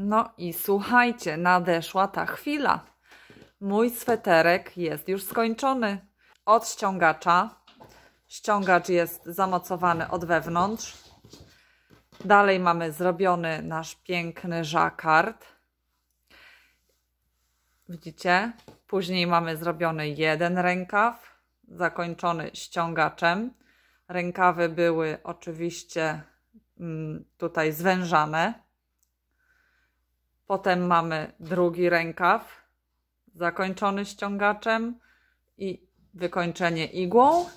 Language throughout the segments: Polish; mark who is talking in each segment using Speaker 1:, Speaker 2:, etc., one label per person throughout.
Speaker 1: No i słuchajcie, nadeszła ta chwila. Mój sweterek jest już skończony. Od ściągacza. Ściągacz jest zamocowany od wewnątrz. Dalej mamy zrobiony nasz piękny żakard. Widzicie? Później mamy zrobiony jeden rękaw, zakończony ściągaczem. Rękawy były oczywiście tutaj zwężane. Potem mamy drugi rękaw, zakończony ściągaczem i wykończenie igłą.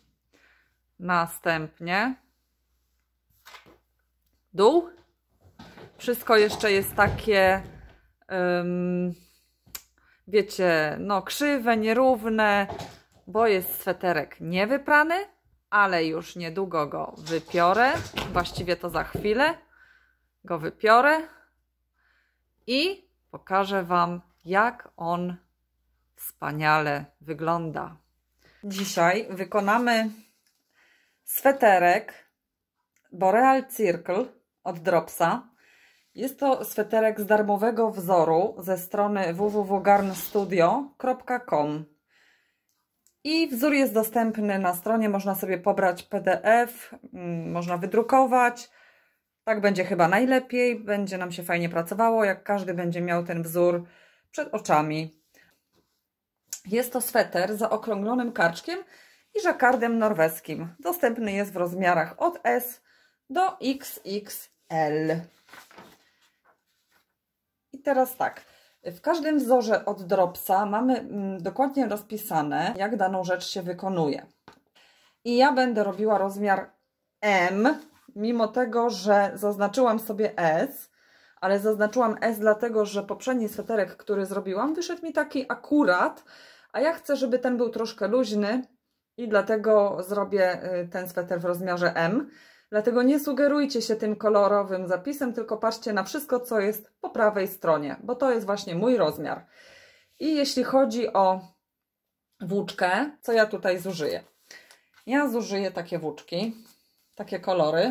Speaker 1: Następnie dół. Wszystko jeszcze jest takie, wiecie, no krzywe, nierówne, bo jest sweterek niewyprany, ale już niedługo go wypiorę. Właściwie to za chwilę go wypiorę i pokażę Wam, jak on wspaniale wygląda. Dzisiaj wykonamy sweterek Boreal Circle od Dropsa. Jest to sweterek z darmowego wzoru ze strony www.garnstudio.com i wzór jest dostępny na stronie. Można sobie pobrać PDF, można wydrukować. Tak będzie chyba najlepiej, będzie nam się fajnie pracowało, jak każdy będzie miał ten wzór przed oczami. Jest to sweter z zaokrąglonym karczkiem i żakardem norweskim. Dostępny jest w rozmiarach od S do XXL. I teraz tak, w każdym wzorze od Dropsa mamy dokładnie rozpisane, jak daną rzecz się wykonuje. I ja będę robiła rozmiar M, mimo tego, że zaznaczyłam sobie S, ale zaznaczyłam S dlatego, że poprzedni sweterek, który zrobiłam, wyszedł mi taki akurat, a ja chcę, żeby ten był troszkę luźny i dlatego zrobię ten sweter w rozmiarze M. Dlatego nie sugerujcie się tym kolorowym zapisem, tylko patrzcie na wszystko, co jest po prawej stronie, bo to jest właśnie mój rozmiar. I jeśli chodzi o włóczkę, co ja tutaj zużyję? Ja zużyję takie włóczki, takie kolory.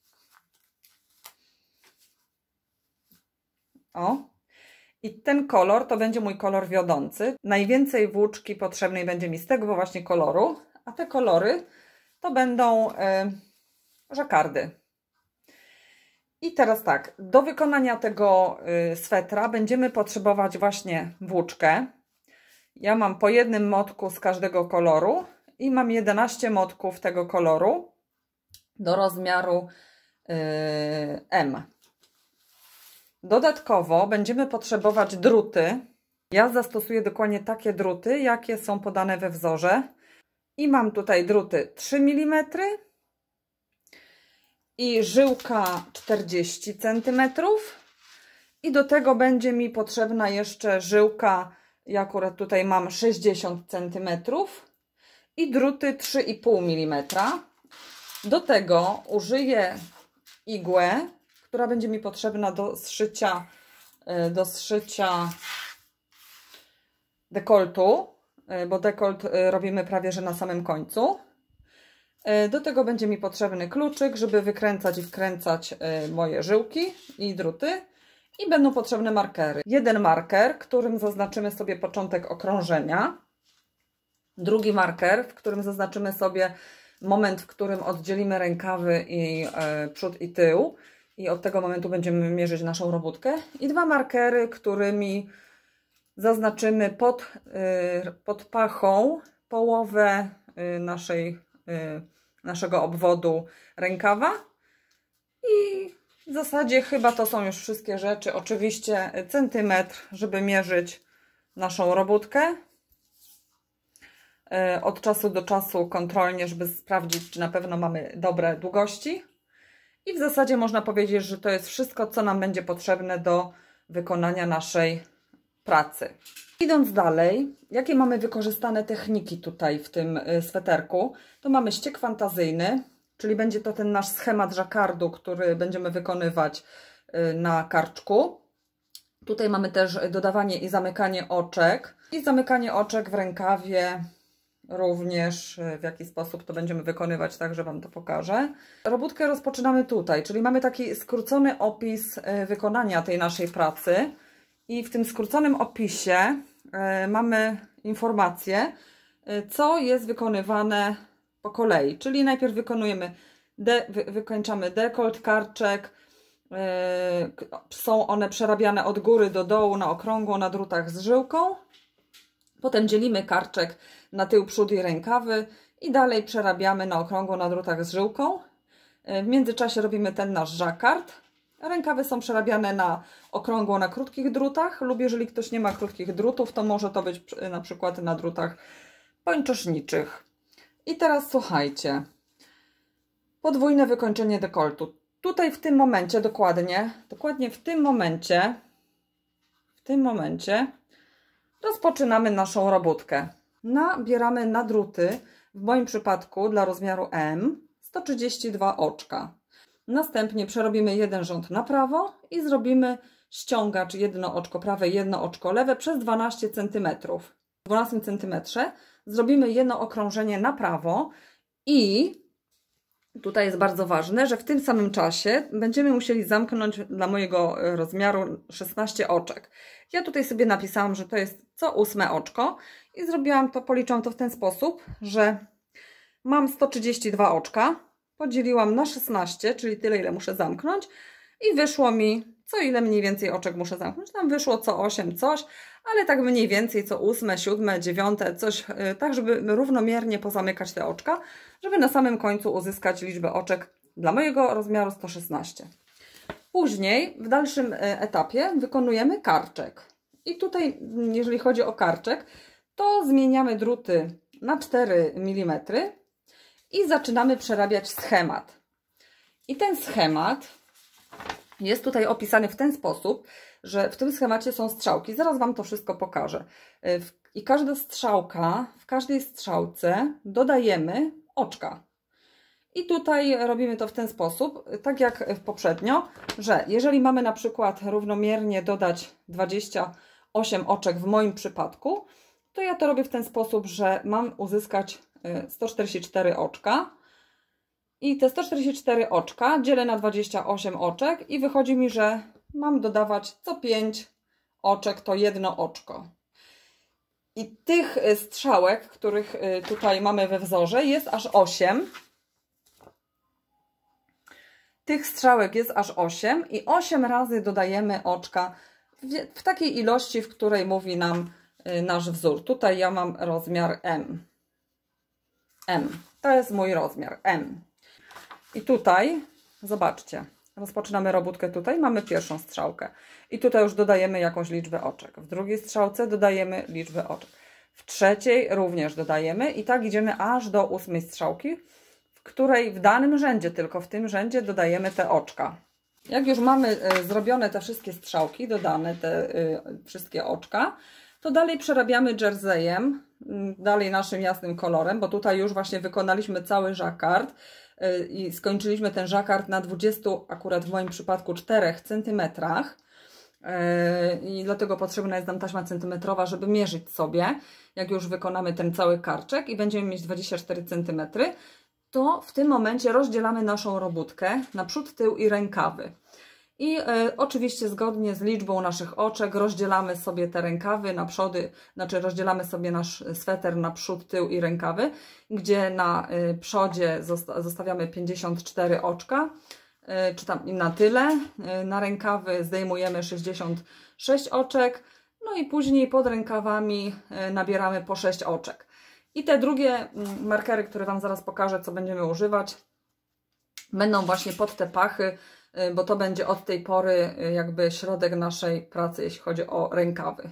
Speaker 1: O. I ten kolor to będzie mój kolor wiodący. Najwięcej włóczki potrzebnej będzie mi z tego właśnie koloru, a te kolory to będą żakardy. I teraz tak, do wykonania tego swetra będziemy potrzebować właśnie włóczkę. Ja mam po jednym motku z każdego koloru i mam 11 motków tego koloru do rozmiaru M. Dodatkowo będziemy potrzebować druty. Ja zastosuję dokładnie takie druty, jakie są podane we wzorze. I mam tutaj druty 3 mm i żyłka 40 cm. I do tego będzie mi potrzebna jeszcze żyłka, ja akurat tutaj mam 60 cm i druty 3,5 mm. Do tego użyję igłę, która będzie mi potrzebna do zszycia dekoltu, bo dekolt robimy prawie że na samym końcu. Do tego będzie mi potrzebny kluczyk, żeby wykręcać i wkręcać moje żyłki i druty. I będą potrzebne markery. Jeden marker, którym zaznaczymy sobie początek okrążenia. Drugi marker, w którym zaznaczymy sobie moment, w którym oddzielimy rękawy i przód i tył. I od tego momentu będziemy mierzyć naszą robótkę. I dwa markery, którymi zaznaczymy pod pachą połowę naszego obwodu rękawa. I w zasadzie chyba to są już wszystkie rzeczy. Oczywiście centymetr, żeby mierzyć naszą robótkę. Od czasu do czasu kontrolnie, żeby sprawdzić, czy na pewno mamy dobre długości. I w zasadzie można powiedzieć, że to jest wszystko, co nam będzie potrzebne do wykonania naszej pracy. Idąc dalej, jakie mamy wykorzystane techniki tutaj w tym sweterku, to mamy ściek fantazyjny, czyli będzie to ten nasz schemat żakardu, który będziemy wykonywać na karczku. Tutaj mamy też dodawanie i zamykanie oczek. I zamykanie oczek w rękawie również, w jaki sposób to będziemy wykonywać, tak, że Wam to pokażę. Robótkę rozpoczynamy tutaj, czyli mamy taki skrócony opis wykonania tej naszej pracy i w tym skróconym opisie mamy informacje, co jest wykonywane po kolei, czyli najpierw wykończamy dekolt, karczek, są one przerabiane od góry do dołu na okrągło na drutach z żyłką. Potem dzielimy karczek na tył, przód i rękawy i dalej przerabiamy na okrągło na drutach z żyłką. W międzyczasie robimy ten nasz żakard. Rękawy są przerabiane na okrągło na krótkich drutach lub jeżeli ktoś nie ma krótkich drutów, to może to być na przykład na drutach pończoszniczych. I teraz słuchajcie. Podwójne wykończenie dekoltu. Tutaj w tym momencie, dokładnie w tym momencie rozpoczynamy naszą robótkę. Nabieramy na druty, w moim przypadku dla rozmiaru M, 132 oczka. Następnie przerobimy jeden rząd na prawo i zrobimy ściągacz jedno oczko prawe, jedno oczko lewe przez 12 cm. W 12 cm zrobimy jedno okrążenie na prawo i tutaj jest bardzo ważne, że w tym samym czasie będziemy musieli zamknąć dla mojego rozmiaru 16 oczek. Ja tutaj sobie napisałam, że to jest co 8 oczko i policzyłam to w ten sposób, że mam 132 oczka, podzieliłam na 16, czyli tyle, ile muszę zamknąć i wyszło mi, co ile mniej więcej oczek muszę zamknąć. Tam wyszło co 8 coś, ale tak mniej więcej co 8, 7, 9, coś, tak żeby równomiernie pozamykać te oczka, żeby na samym końcu uzyskać liczbę oczek dla mojego rozmiaru 116. Później w dalszym etapie wykonujemy karczek. I tutaj, jeżeli chodzi o karczek, to zmieniamy druty na 4 mm i zaczynamy przerabiać schemat. I ten schemat jest tutaj opisany w ten sposób, że w tym schemacie są strzałki. Zaraz Wam to wszystko pokażę. I każda strzałka, w każdej strzałce dodajemy oczka. I tutaj robimy to w ten sposób, tak jak poprzednio, że jeżeli mamy na przykład równomiernie dodać 28 oczek w moim przypadku, to ja to robię w ten sposób, że mam uzyskać 144 oczka. I te 144 oczka dzielę na 28 oczek i wychodzi mi, że mam dodawać co 5 oczek to jedno oczko. I tych strzałek, których tutaj mamy we wzorze, jest aż 8. Tych strzałek jest aż 8 i 8 razy dodajemy oczka w takiej ilości, w której mówi nam nasz wzór. Tutaj ja mam rozmiar M. To jest mój rozmiar M. I tutaj, zobaczcie, rozpoczynamy robótkę tutaj, mamy pierwszą strzałkę. I tutaj już dodajemy jakąś liczbę oczek. W drugiej strzałce dodajemy liczbę oczek. W trzeciej również dodajemy i tak idziemy aż do 8 strzałki, w której w danym rzędzie, tylko w tym rzędzie dodajemy te oczka. Jak już mamy zrobione te wszystkie strzałki, dodane te wszystkie oczka, to dalej przerabiamy jerseyem, dalej naszym jasnym kolorem, bo tutaj już właśnie wykonaliśmy cały żakard i skończyliśmy ten żakard na 20, akurat w moim przypadku 4 cm. I dlatego potrzebna jest nam taśma centymetrowa, żeby mierzyć sobie, jak już wykonamy ten cały karczek i będziemy mieć 24 cm, to w tym momencie rozdzielamy naszą robótkę na przód, tył i rękawy. I oczywiście zgodnie z liczbą naszych oczek rozdzielamy sobie te rękawy na przody, znaczy rozdzielamy sobie nasz sweter na przód, tył i rękawy, gdzie na przodzie zostawiamy 54 oczka, czy tam na tyle, na rękawy zdejmujemy 66 oczek, no i później pod rękawami nabieramy po 6 oczek. I te drugie markery, które Wam zaraz pokażę, co będziemy używać, będą właśnie pod te pachy, bo to będzie od tej pory jakby środek naszej pracy, jeśli chodzi o rękawy.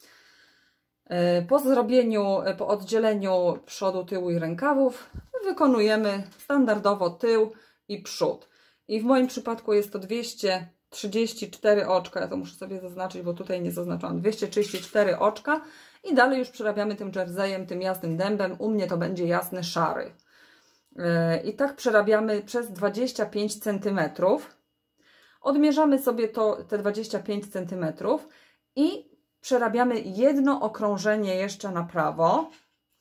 Speaker 1: Po oddzieleniu przodu, tyłu i rękawów wykonujemy standardowo tył i przód. I w moim przypadku jest to 234 oczka, ja to muszę sobie zaznaczyć, bo tutaj nie zaznaczałam, 234 oczka i dalej już przerabiamy tym jerseyem, tym jasnym dębem, u mnie to będzie jasny szary. I tak przerabiamy przez 25 cm. Odmierzamy sobie te 25 cm i przerabiamy jedno okrążenie jeszcze na prawo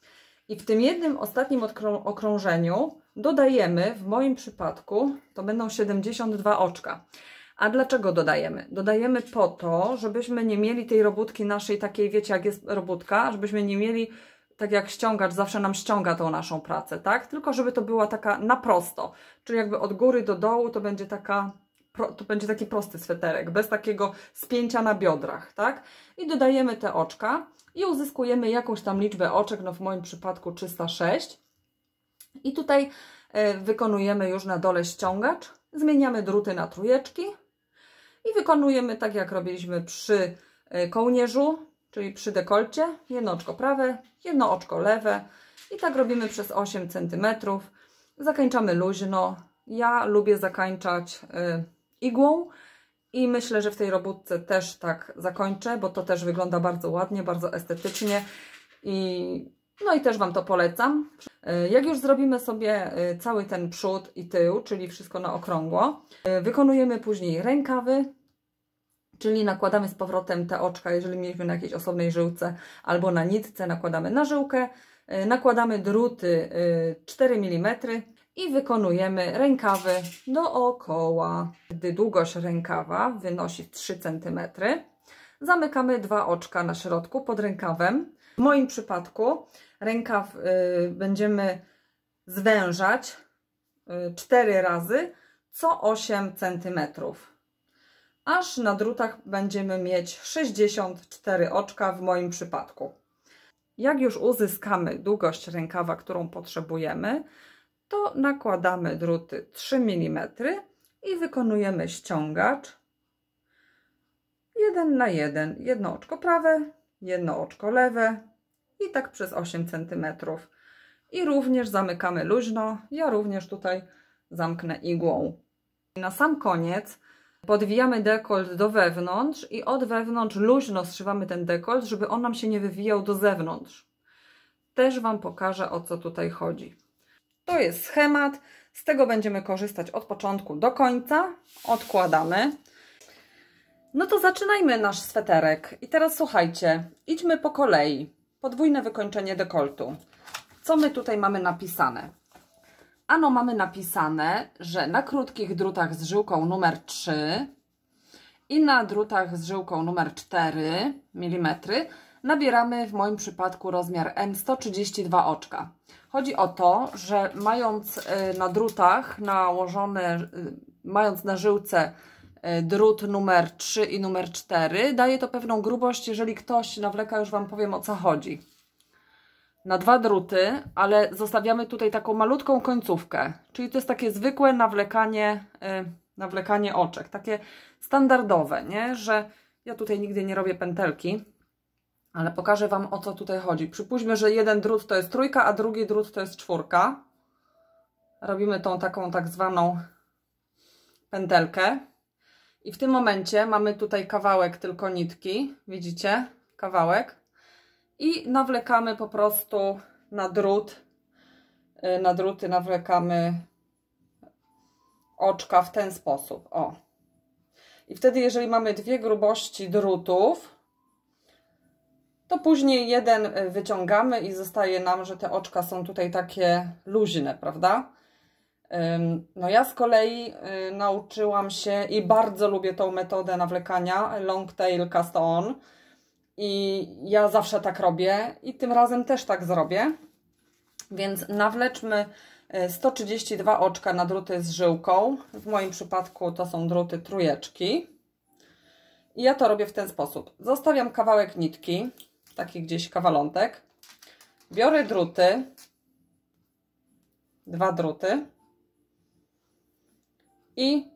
Speaker 1: I w tym jednym ostatnim okrążeniu dodajemy, w moim przypadku, to będą 72 oczka. A dlaczego dodajemy? Dodajemy po to, żebyśmy nie mieli tej robótki naszej takiej, wiecie, jak jest robótka, żebyśmy nie mieli, tak jak ściągacz zawsze nam ściąga tą naszą pracę, tak? Tylko żeby to była taka na prosto, czyli jakby od góry do dołu to będzie taki prosty sweterek, bez takiego spięcia na biodrach, tak? I dodajemy te oczka i uzyskujemy jakąś tam liczbę oczek, no w moim przypadku 306. I tutaj wykonujemy już na dole ściągacz, zmieniamy druty na trójeczki i wykonujemy tak, jak robiliśmy przy kołnierzu, czyli przy dekolcie. Jedno oczko prawe, jedno oczko lewe i tak robimy przez 8 cm. Zakańczamy luźno. Ja lubię zakańczać igłą i myślę, że w tej robótce też tak zakończę, bo to też wygląda bardzo ładnie, bardzo estetycznie no i też Wam to polecam. Jak już zrobimy sobie cały ten przód i tył, czyli wszystko na okrągło, wykonujemy później rękawy, czyli nakładamy z powrotem te oczka, jeżeli mieliśmy na jakiejś osobnej żyłce albo na nitce, nakładamy na żyłkę, nakładamy druty 4 mm i wykonujemy rękawy dookoła. Gdy długość rękawa wynosi 3 cm, zamykamy 2 oczka na środku pod rękawem. W moim przypadku rękaw będziemy zwężać 4 razy co 8 cm. Aż na drutach będziemy mieć 64 oczka w moim przypadku. Jak już uzyskamy długość rękawa, którą potrzebujemy, to nakładamy druty 3 mm i wykonujemy ściągacz 1 na 1, jedno oczko prawe, jedno oczko lewe i tak przez 8 cm. I również zamykamy luźno, ja również tutaj zamknę igłą. Na sam koniec podwijamy dekolt do wewnątrz i od wewnątrz luźno zszywamy ten dekolt, żeby on nam się nie wywijał do zewnątrz. Też Wam pokażę, o co tutaj chodzi. To jest schemat, z tego będziemy korzystać od początku do końca. Odkładamy. No to zaczynajmy nasz sweterek. I teraz słuchajcie, idźmy po kolei. Podwójne wykończenie dekoltu. Co my tutaj mamy napisane? Ano mamy napisane, że na krótkich drutach z żyłką numer 3 i na drutach z żyłką numer 4 mm nabieramy w moim przypadku rozmiar M 132 oczka. Chodzi o to, że mając na drutach nałożone, mając na żyłce drut numer 3 i numer 4, daje to pewną grubość, jeżeli ktoś nawleka, już Wam powiem, o co chodzi. Na 2 druty, ale zostawiamy tutaj taką malutką końcówkę, czyli to jest takie zwykłe nawlekanie oczek, takie standardowe, nie? Że ja tutaj nigdy nie robię pętelki, ale pokażę Wam, o co tutaj chodzi. Przypuśćmy, że jeden drut to jest 3, a drugi drut to jest 4. Robimy tą taką tak zwaną pętelkę i w tym momencie mamy tutaj kawałek tylko nitki, widzicie? Kawałek. I nawlekamy po prostu na drut, na druty nawlekamy oczka w ten sposób, o. I wtedy, jeżeli mamy 2 grubości drutów, to później jeden wyciągamy i zostaje nam, że te oczka są tutaj takie luźne, prawda? No ja z kolei nauczyłam się i bardzo lubię tą metodę nawlekania long tail cast on. I ja zawsze tak robię i tym razem też tak zrobię. Więc nawleczmy 132 oczka na druty z żyłką. W moim przypadku to są druty trójeczki. I ja to robię w ten sposób. Zostawiam kawałek nitki, taki gdzieś kawalątek. Biorę druty, 2 druty i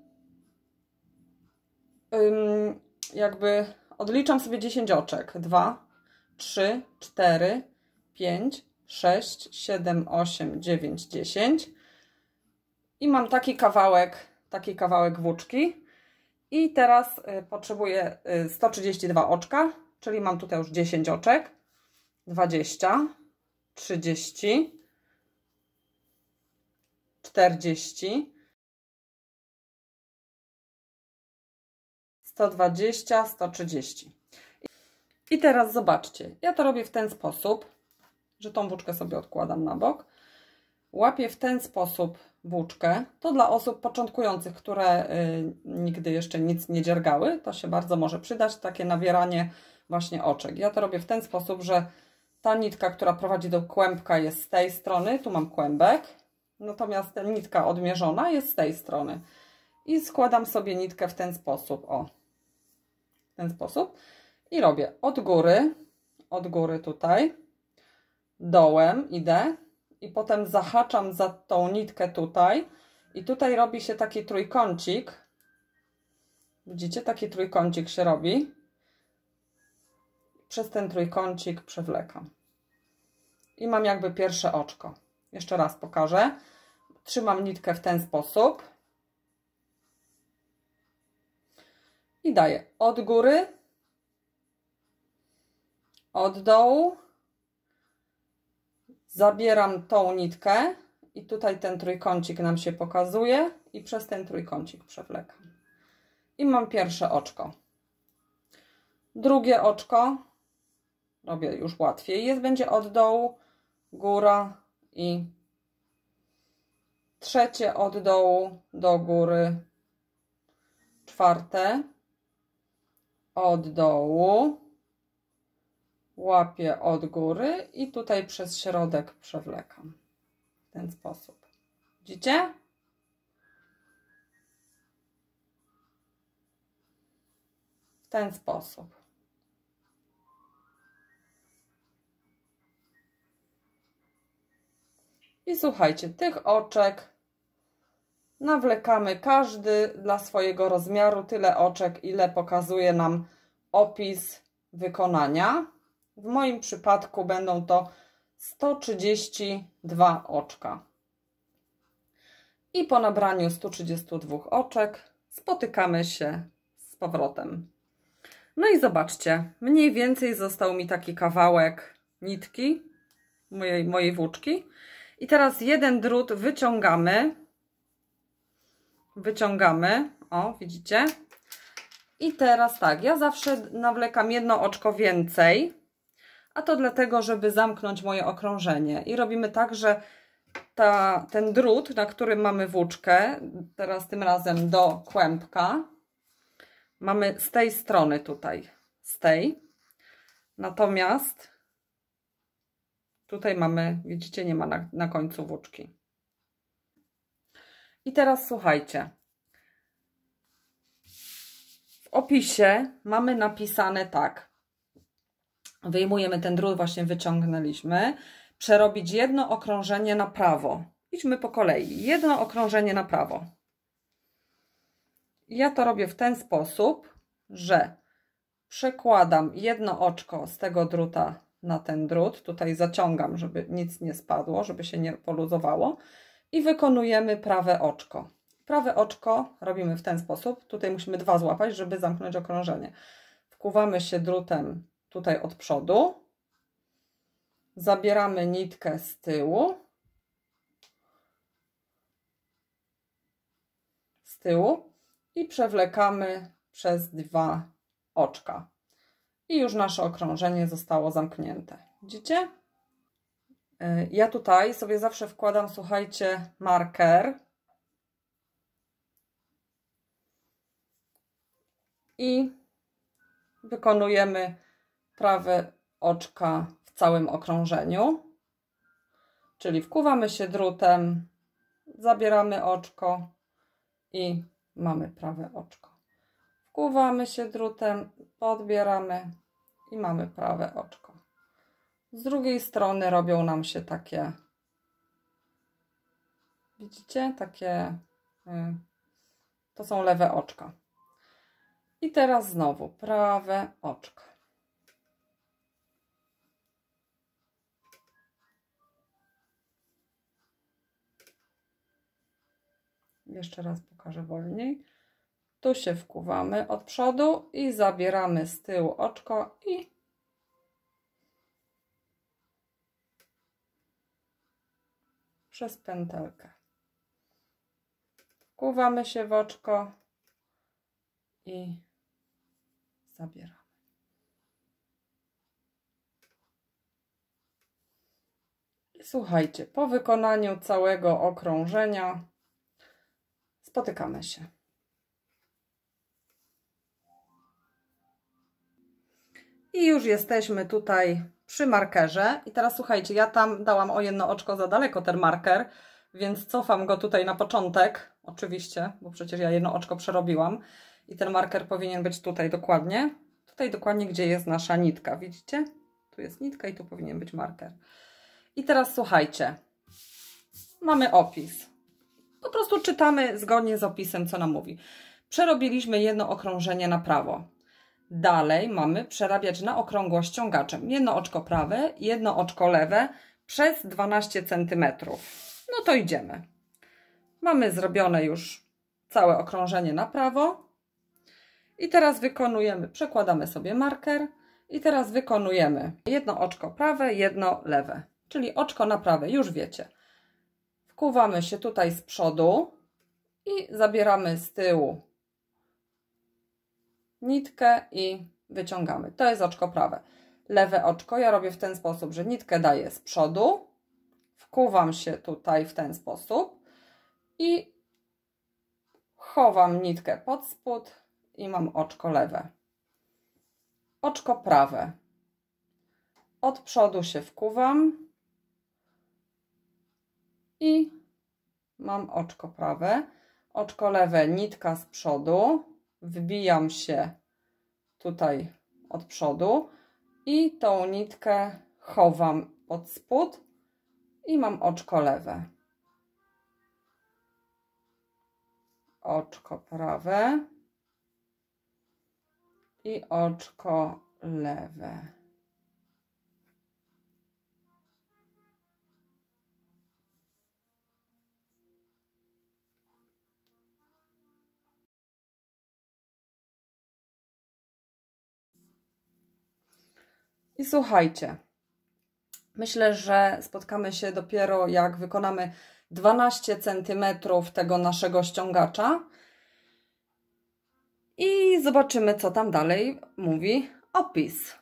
Speaker 1: jakby odliczam sobie 10 oczek. 2, 3, 4, 5, 6, 7, 8, 9, 10. I mam taki kawałek włóczki. I teraz potrzebuję 132 oczka, czyli mam tutaj już 10 oczek. 20, 30, 40, 120, 130. I teraz zobaczcie, ja to robię w ten sposób, że tą włóczkę sobie odkładam na bok. Łapię w ten sposób włóczkę. To dla osób początkujących, które nigdy jeszcze nic nie dziergały, to się bardzo może przydać, takie nawieranie właśnie oczek. Ja to robię w ten sposób, że ta nitka, która prowadzi do kłębka, jest z tej strony, tu mam kłębek, natomiast ta nitka odmierzona jest z tej strony. I składam sobie nitkę w ten sposób, o, w ten sposób i robię od góry tutaj, dołem idę i potem zahaczam za tą nitkę tutaj i tutaj robi się taki trójkącik, widzicie, taki trójkącik się robi, przez ten trójkącik przewlekam i mam jakby pierwsze oczko. Jeszcze raz pokażę, trzymam nitkę w ten sposób i daję od góry, od dołu, zabieram tą nitkę i tutaj ten trójkącik nam się pokazuje i przez ten trójkącik przewlekam. I mam pierwsze oczko. Drugie oczko robię już łatwiej. Jest, będzie od dołu, góra i trzecie od dołu do góry, czwarte od dołu, łapię od góry i tutaj przez środek przewlekam w ten sposób. Widzicie? W ten sposób. I słuchajcie, tych oczek nawlekamy każdy dla swojego rozmiaru, tyle oczek, ile pokazuje nam opis wykonania. W moim przypadku będą to 132 oczka. I po nabraniu 132 oczek spotykamy się z powrotem. No i zobaczcie, mniej więcej został mi taki kawałek nitki, mojej włóczki. I teraz jeden drut wyciągamy, o widzicie. I teraz tak, ja zawsze nawlekam jedno oczko więcej, a to dlatego, żeby zamknąć moje okrążenie. I robimy tak, że ten drut, na którym mamy włóczkę, teraz tym razem do kłębka, mamy z tej strony tutaj, z tej. Natomiast tutaj mamy, widzicie, nie ma na końcu włóczki. I teraz słuchajcie. W opisie mamy napisane tak. Wyjmujemy ten drut, właśnie wyciągnęliśmy. Przerobić jedno okrążenie na prawo. Idźmy po kolei. Jedno okrążenie na prawo. Ja to robię w ten sposób, że przekładam jedno oczko z tego druta na ten drut. Tutaj zaciągam, żeby nic nie spadło, żeby się nie poluzowało. I wykonujemy prawe oczko. Prawe oczko robimy w ten sposób. Tutaj musimy dwa złapać, żeby zamknąć okrążenie. Wkuwamy się drutem tutaj od przodu. Zabieramy nitkę z tyłu. I przewlekamy przez dwa oczka. I już nasze okrążenie zostało zamknięte. Widzicie? Ja tutaj sobie zawsze wkładam, słuchajcie, marker. I wykonujemy prawe oczka w całym okrążeniu. Czyli wkuwamy się drutem, zabieramy oczko i mamy prawe oczko. Wkuwamy się drutem, podbieramy i mamy prawe oczko. Z drugiej strony robią nam się takie, widzicie, takie, to są lewe oczka. I teraz znowu prawe oczko. Jeszcze raz pokażę wolniej. Tu się wkuwamy od przodu i zabieramy z tyłu oczko i przez pętelkę. Wkuwamy się w oczko i zabieramy. Słuchajcie, po wykonaniu całego okrążenia spotykamy się. I już jesteśmy tutaj przy markerze. I teraz słuchajcie, ja tam dałam o jedno oczko za daleko ten marker, więc cofam go tutaj na początek, oczywiście, bo przecież ja jedno oczko przerobiłam. I ten marker powinien być tutaj dokładnie. Tutaj dokładnie, gdzie jest nasza nitka, widzicie? Tu jest nitka i tu powinien być marker. I teraz słuchajcie, mamy opis. Po prostu czytamy zgodnie z opisem, co nam mówi. Przerobiliśmy jedno okrążenie na prawo. Dalej mamy przerabiać na okrągło ściągaczem. Jedno oczko prawe, jedno oczko lewe przez 12 cm. No to idziemy. Mamy zrobione już całe okrążenie na prawo. I teraz wykonujemy, przekładamy sobie marker. I teraz wykonujemy jedno oczko prawe, jedno lewe. Czyli oczko na prawe, już wiecie. Wkuwamy się tutaj z przodu i zabieramy z tyłu nitkę i wyciągamy. To jest oczko prawe. Lewe oczko ja robię w ten sposób, że nitkę daję z przodu, wkuwam się tutaj w ten sposób i chowam nitkę pod spód i mam oczko lewe. Oczko prawe. Od przodu się wkuwam i mam oczko prawe. Oczko lewe, nitka z przodu. Wbijam się tutaj od przodu i tą nitkę chowam pod spód i mam oczko lewe. Oczko prawe i oczko lewe. I słuchajcie, myślę, że spotkamy się dopiero jak wykonamy 12 cm tego naszego ściągacza i zobaczymy, co tam dalej mówi opis.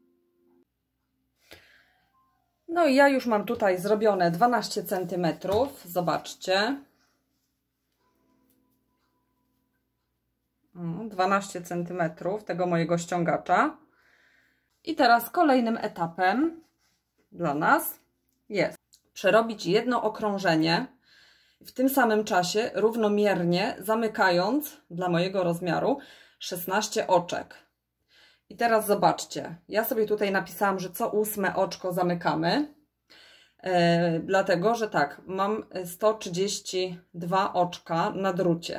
Speaker 1: No i ja już mam tutaj zrobione 12 cm, zobaczcie. 12 cm tego mojego ściągacza. I teraz kolejnym etapem dla nas jest przerobić jedno okrążenie w tym samym czasie równomiernie zamykając dla mojego rozmiaru 16 oczek. I teraz zobaczcie, ja sobie tutaj napisałam, że co 8 oczko zamykamy, dlatego że tak, mam 132 oczka na drucie.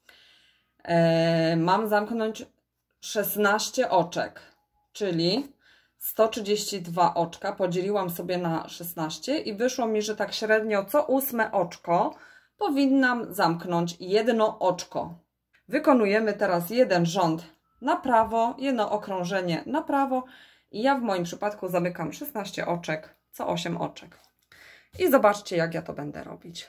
Speaker 1: Mam zamknąć 16 oczek, czyli 132 oczka podzieliłam sobie na 16 i wyszło mi, że tak średnio co 8 oczko powinnam zamknąć jedno oczko. Wykonujemy teraz jeden rząd na prawo, jedno okrążenie na prawo i ja w moim przypadku zamykam 16 oczek, co 8 oczek. I zobaczcie, jak ja to będę robić.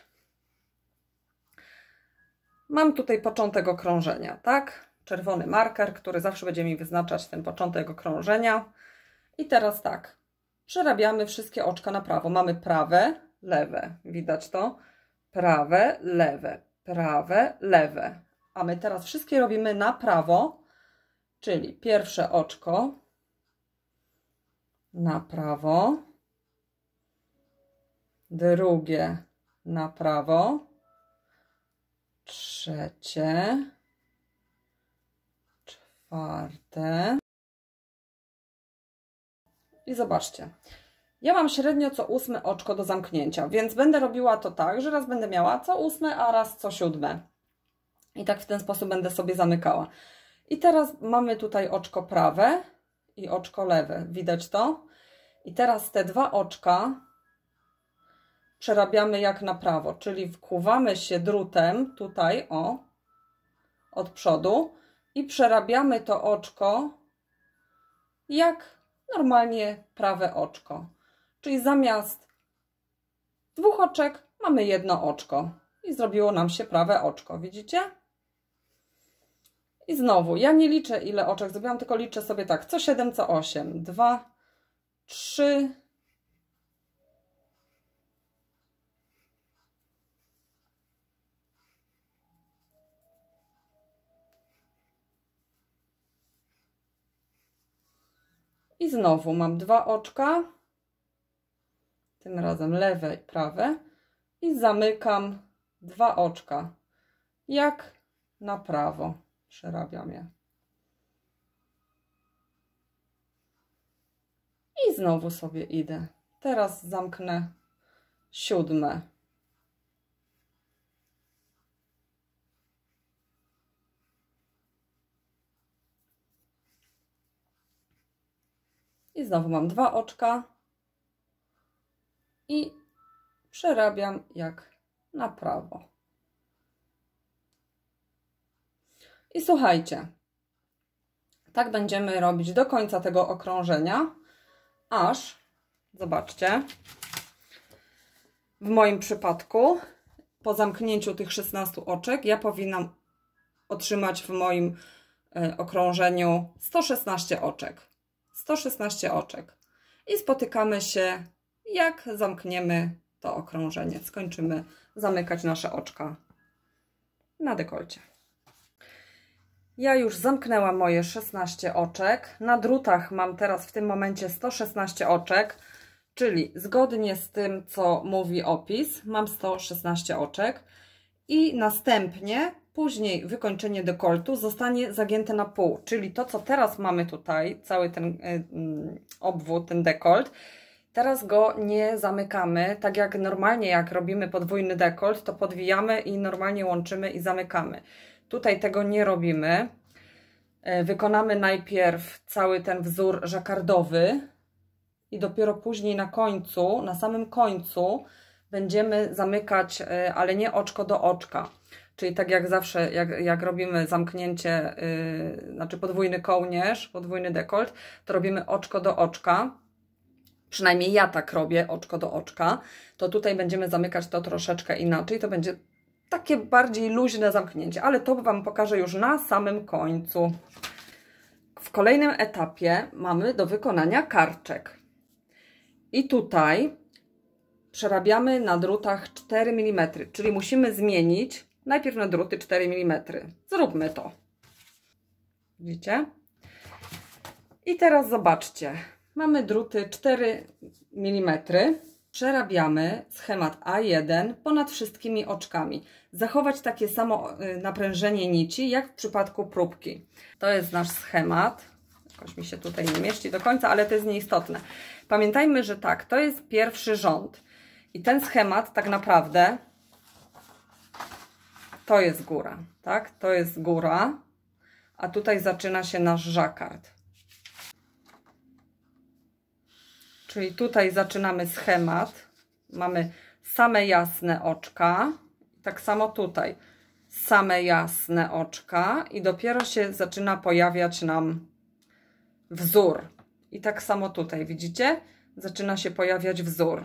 Speaker 1: Mam tutaj początek okrążenia, tak? Czerwony marker, który zawsze będzie mi wyznaczać ten początek okrążenia. I teraz tak, przerabiamy wszystkie oczka na prawo. Mamy prawe, lewe, widać to? Prawe, lewe, prawe, lewe. A my teraz wszystkie robimy na prawo, czyli pierwsze oczko na prawo, drugie na prawo, trzecie, czwarte. I zobaczcie, ja mam średnio co 8 oczko do zamknięcia, więc będę robiła to tak, że raz będę miała co 8, a raz co 7. I tak w ten sposób będę sobie zamykała. I teraz mamy tutaj oczko prawe i oczko lewe. Widać to? I teraz te dwa oczka przerabiamy jak na prawo, czyli wkuwamy się drutem tutaj, o, od przodu i przerabiamy to oczko jak normalnie prawe oczko. Czyli zamiast dwóch oczek mamy jedno oczko i zrobiło nam się prawe oczko, widzicie? I znowu, ja nie liczę ile oczek zrobiłam, tylko liczę sobie tak, co 7, co 8. 2, 3, I znowu mam 2 oczka, tym razem lewe i prawe, i zamykam 2 oczka, jak na prawo. Przerabiam je. I znowu sobie idę. Teraz zamknę 7. I znowu mam 2 oczka i przerabiam jak na prawo. I słuchajcie, tak będziemy robić do końca tego okrążenia, aż, zobaczcie, w moim przypadku po zamknięciu tych 16 oczek ja powinnam otrzymać w moim okrążeniu 116 oczek. 116 oczek. I spotykamy się, jak zamkniemy to okrążenie. Skończymy zamykać nasze oczka na dekolcie. Ja już zamknęłam moje 16 oczek. Na drutach mam teraz w tym momencie 116 oczek, czyli zgodnie z tym, co mówi opis, mam 116 oczek i następnie później wykończenie dekoltu zostanie zagięte na pół, czyli to, co teraz mamy tutaj, cały ten obwód, ten dekolt, teraz go nie zamykamy, tak jak normalnie, jak robimy podwójny dekolt, to podwijamy i normalnie łączymy i zamykamy. Tutaj tego nie robimy. Wykonamy najpierw cały ten wzór żakardowy i dopiero później na końcu, na samym końcu będziemy zamykać, ale nie oczko do oczka. Czyli tak jak zawsze, jak robimy zamknięcie, znaczy podwójny kołnierz, podwójny dekolt, to robimy oczko do oczka. Przynajmniej ja tak robię, oczko do oczka. To tutaj będziemy zamykać to troszeczkę inaczej. To będzie takie bardziej luźne zamknięcie, ale to Wam pokażę już na samym końcu. W kolejnym etapie mamy do wykonania karczek. I tutaj przerabiamy na drutach 4 mm, czyli musimy zmienić najpierw na druty 4 mm. Zróbmy to. Widzicie? I teraz zobaczcie. Mamy druty 4 mm. Przerabiamy schemat A1 ponad wszystkimi oczkami. Zachować takie samo naprężenie nici, jak w przypadku próbki. To jest nasz schemat. Jakoś mi się tutaj nie mieści do końca, ale to jest nieistotne. Pamiętajmy, że tak, to jest pierwszy rząd. I ten schemat tak naprawdę to jest góra, tak? To jest góra, a tutaj zaczyna się nasz żakard. Czyli tutaj zaczynamy schemat, mamy same jasne oczka, tak samo tutaj same jasne oczka i dopiero się zaczyna pojawiać nam wzór. I tak samo tutaj, widzicie? Zaczyna się pojawiać wzór.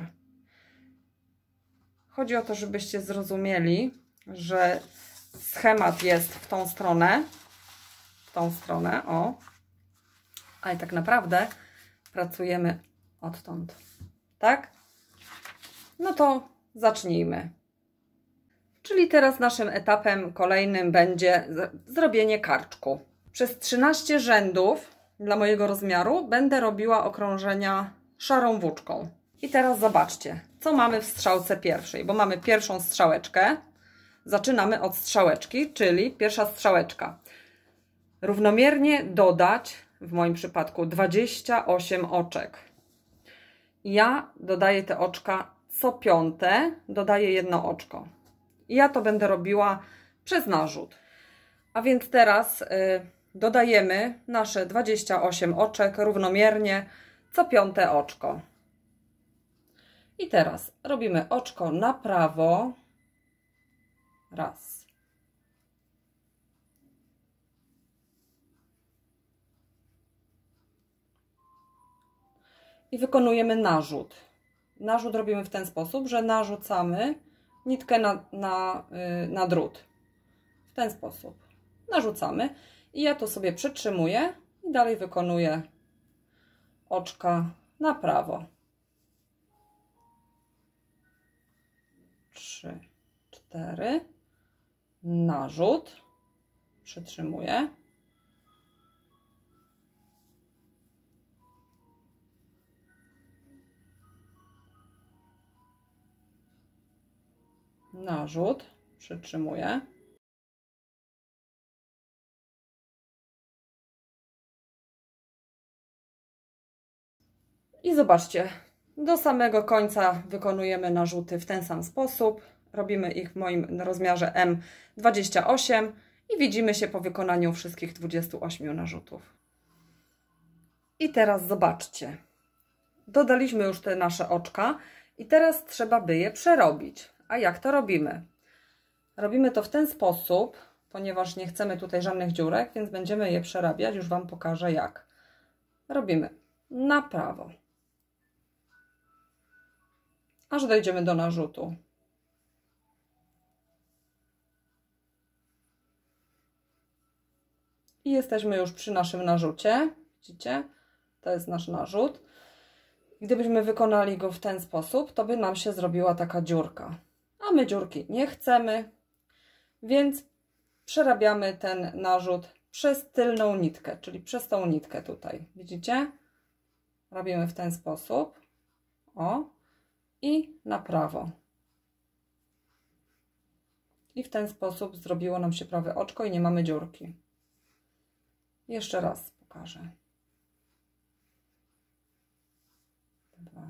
Speaker 1: Chodzi o to, żebyście zrozumieli, że schemat jest w tą stronę, o, ale tak naprawdę pracujemy odtąd, tak? No to zacznijmy. Czyli teraz naszym etapem kolejnym będzie zrobienie karczku. Przez 13 rzędów dla mojego rozmiaru będę robiła okrążenia szarą włóczką. I teraz zobaczcie, co mamy w strzałce pierwszej, bo mamy pierwszą strzałeczkę. Zaczynamy od strzałeczki, czyli pierwsza strzałeczka. Równomiernie dodać, w moim przypadku, 28 oczek. Ja dodaję te oczka co piąte, dodaję jedno oczko. I ja to będę robiła przez narzut. A więc teraz dodajemy nasze 28 oczek równomiernie co piąte oczko. I teraz robimy oczko na prawo. Raz. I wykonujemy narzut. Narzut robimy w ten sposób, że narzucamy nitkę na drut. W ten sposób. Narzucamy. I ja to sobie przytrzymuję i dalej wykonuję oczka na prawo. 3, 4. Narzut. Przytrzymuję. narzut, przytrzymuję. I zobaczcie, do samego końca wykonujemy narzuty w ten sam sposób. Robimy ich w moim rozmiarze M28 i widzimy się po wykonaniu wszystkich 28 narzutów. I teraz zobaczcie, dodaliśmy już te nasze oczka i teraz trzeba by je przerobić. A jak to robimy? Robimy to w ten sposób, ponieważ nie chcemy tutaj żadnych dziurek, więc będziemy je przerabiać. Już Wam pokażę jak. Robimy na prawo, aż dojdziemy do narzutu. I jesteśmy już przy naszym narzucie. Widzicie? To jest nasz narzut. Gdybyśmy wykonali go w ten sposób, to by nam się zrobiła taka dziurka. A my dziurki nie chcemy, więc przerabiamy ten narzut przez tylną nitkę, czyli przez tą nitkę tutaj. Widzicie? Robimy w ten sposób. O. I na prawo. I w ten sposób zrobiło nam się prawe oczko i nie mamy dziurki. Jeszcze raz pokażę. 2.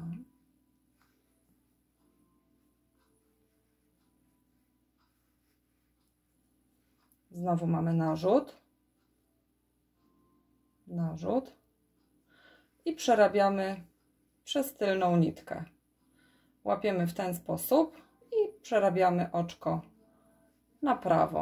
Speaker 1: Znowu mamy narzut. Narzut. I przerabiamy przez tylną nitkę. Łapiemy w ten sposób i przerabiamy oczko na prawo.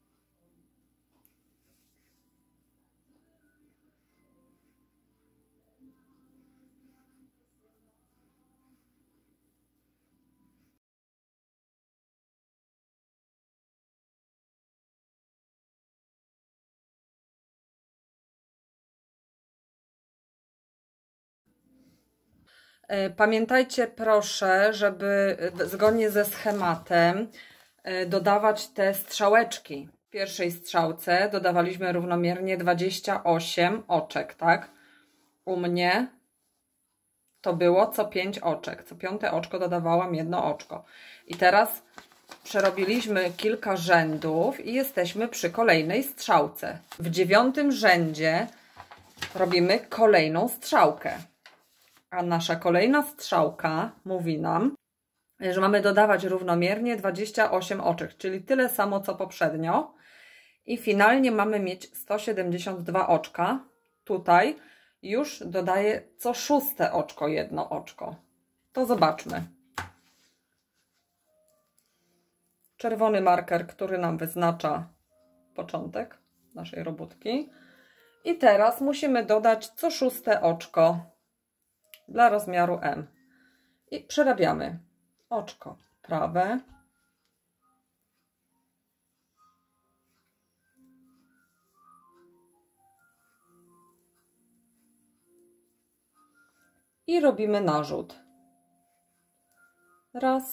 Speaker 1: Pamiętajcie proszę, żeby zgodnie ze schematem dodawać te strzałeczki. W pierwszej strzałce dodawaliśmy równomiernie 28 oczek, tak? U mnie to było co 5 oczek. Co 5 oczko dodawałam 1 oczko. I teraz przerobiliśmy kilka rzędów i jesteśmy przy kolejnej strzałce. W 9. rzędzie robimy kolejną strzałkę. A nasza kolejna strzałka mówi nam, że mamy dodawać równomiernie 28 oczek, czyli tyle samo co poprzednio. I finalnie mamy mieć 172 oczka. Tutaj już dodaję co 6 oczko 1 oczko. To zobaczmy. Czerwony marker, który nam wyznacza początek naszej robótki. I teraz musimy dodać co 6 oczko dla rozmiaru M. I przerabiamy oczko prawe, i robimy narzut. 1,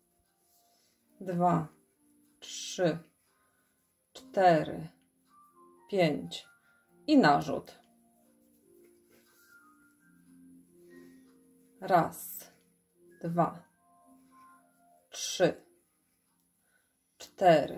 Speaker 1: 2, 3, 4, 5 i narzut. 1, 2, 3, 4,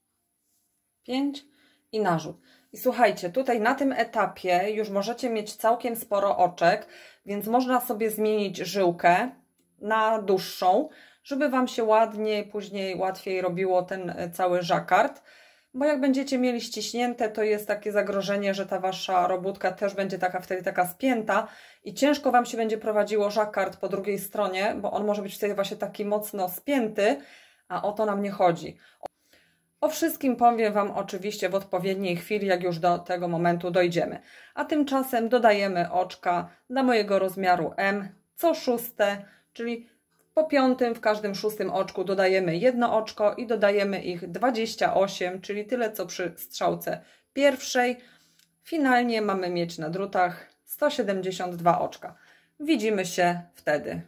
Speaker 1: 5 i narzut. I słuchajcie, tutaj na tym etapie już możecie mieć całkiem sporo oczek, więc można sobie zmienić żyłkę na dłuższą, żeby Wam się ładniej, później łatwiej robiło ten cały żakard. Bo jak będziecie mieli ściśnięte, to jest takie zagrożenie, że ta Wasza robótka też będzie wtedy taka spięta i ciężko Wam się będzie prowadziło żakard po drugiej stronie, bo on może być wtedy właśnie taki mocno spięty, a o to nam nie chodzi. O wszystkim powiem Wam oczywiście w odpowiedniej chwili, jak już do tego momentu dojdziemy. A tymczasem dodajemy oczka dla mojego rozmiaru M co 6, czyli po 5, w każdym 6 oczku dodajemy 1 oczko i dodajemy ich 28, czyli tyle co przy strzałce pierwszej. Finalnie mamy mieć na drutach 172 oczka. Widzimy się wtedy.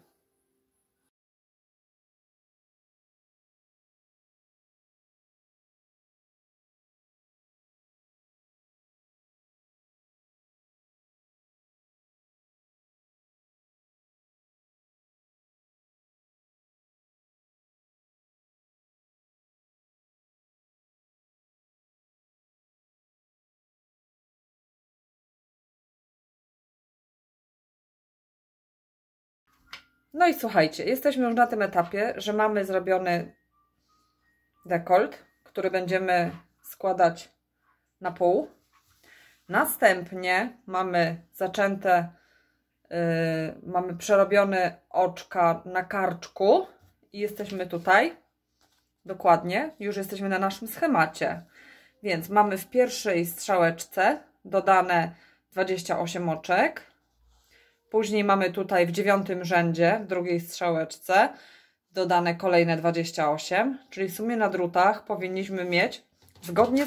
Speaker 1: No i słuchajcie, jesteśmy już na tym etapie, że mamy zrobiony dekolt, który będziemy składać na pół. Następnie mamy zaczęte, mamy przerobione oczka na karczku i jesteśmy tutaj, dokładnie, już jesteśmy na naszym schemacie. Więc mamy w pierwszej strzałeczce dodane 28 oczek. Później mamy tutaj w 9. rzędzie, w drugiej strzałeczce, dodane kolejne 28, czyli w sumie na drutach powinniśmy mieć, zgodnie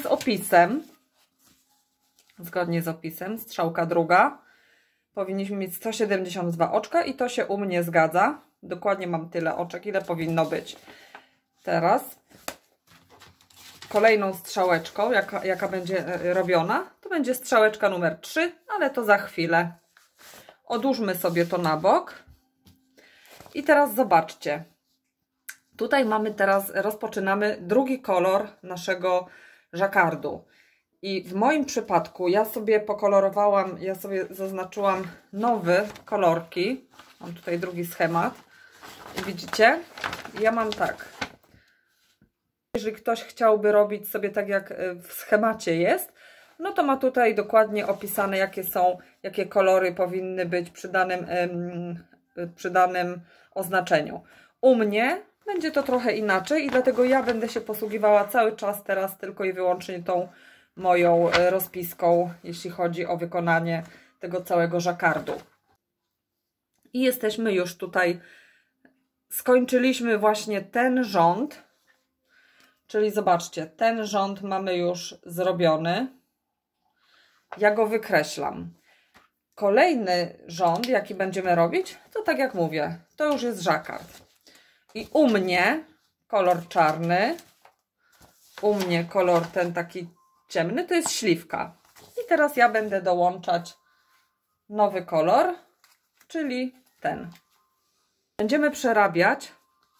Speaker 1: z opisem, strzałka druga, powinniśmy mieć 172 oczka i to się u mnie zgadza. Dokładnie mam tyle oczek, ile powinno być. Teraz kolejną strzałeczką, jaka będzie robiona, to będzie strzałeczka numer 3, ale to za chwilę. Odłóżmy sobie to na bok. I teraz zobaczcie. Tutaj rozpoczynamy drugi kolor naszego żakardu. I w moim przypadku ja sobie pokolorowałam, ja sobie zaznaczyłam nowe kolorki. Mam tutaj drugi schemat. I widzicie? Ja mam tak. Jeżeli ktoś chciałby robić sobie tak jak w schemacie jest, no to ma tutaj dokładnie opisane jakie kolory powinny być przy danym oznaczeniu. U mnie będzie to trochę inaczej i dlatego ja będę się posługiwała cały czas teraz tylko i wyłącznie tą moją rozpiską, jeśli chodzi o wykonanie tego całego żakardu. I jesteśmy już tutaj, skończyliśmy właśnie ten rząd, czyli zobaczcie, ten rząd mamy już zrobiony. Ja go wykreślam. Kolejny rząd, jaki będziemy robić, to tak jak mówię, to już jest żakard. I u mnie kolor czarny, u mnie kolor ten taki ciemny, to jest śliwka. I teraz ja będę dołączać nowy kolor, czyli ten. Będziemy przerabiać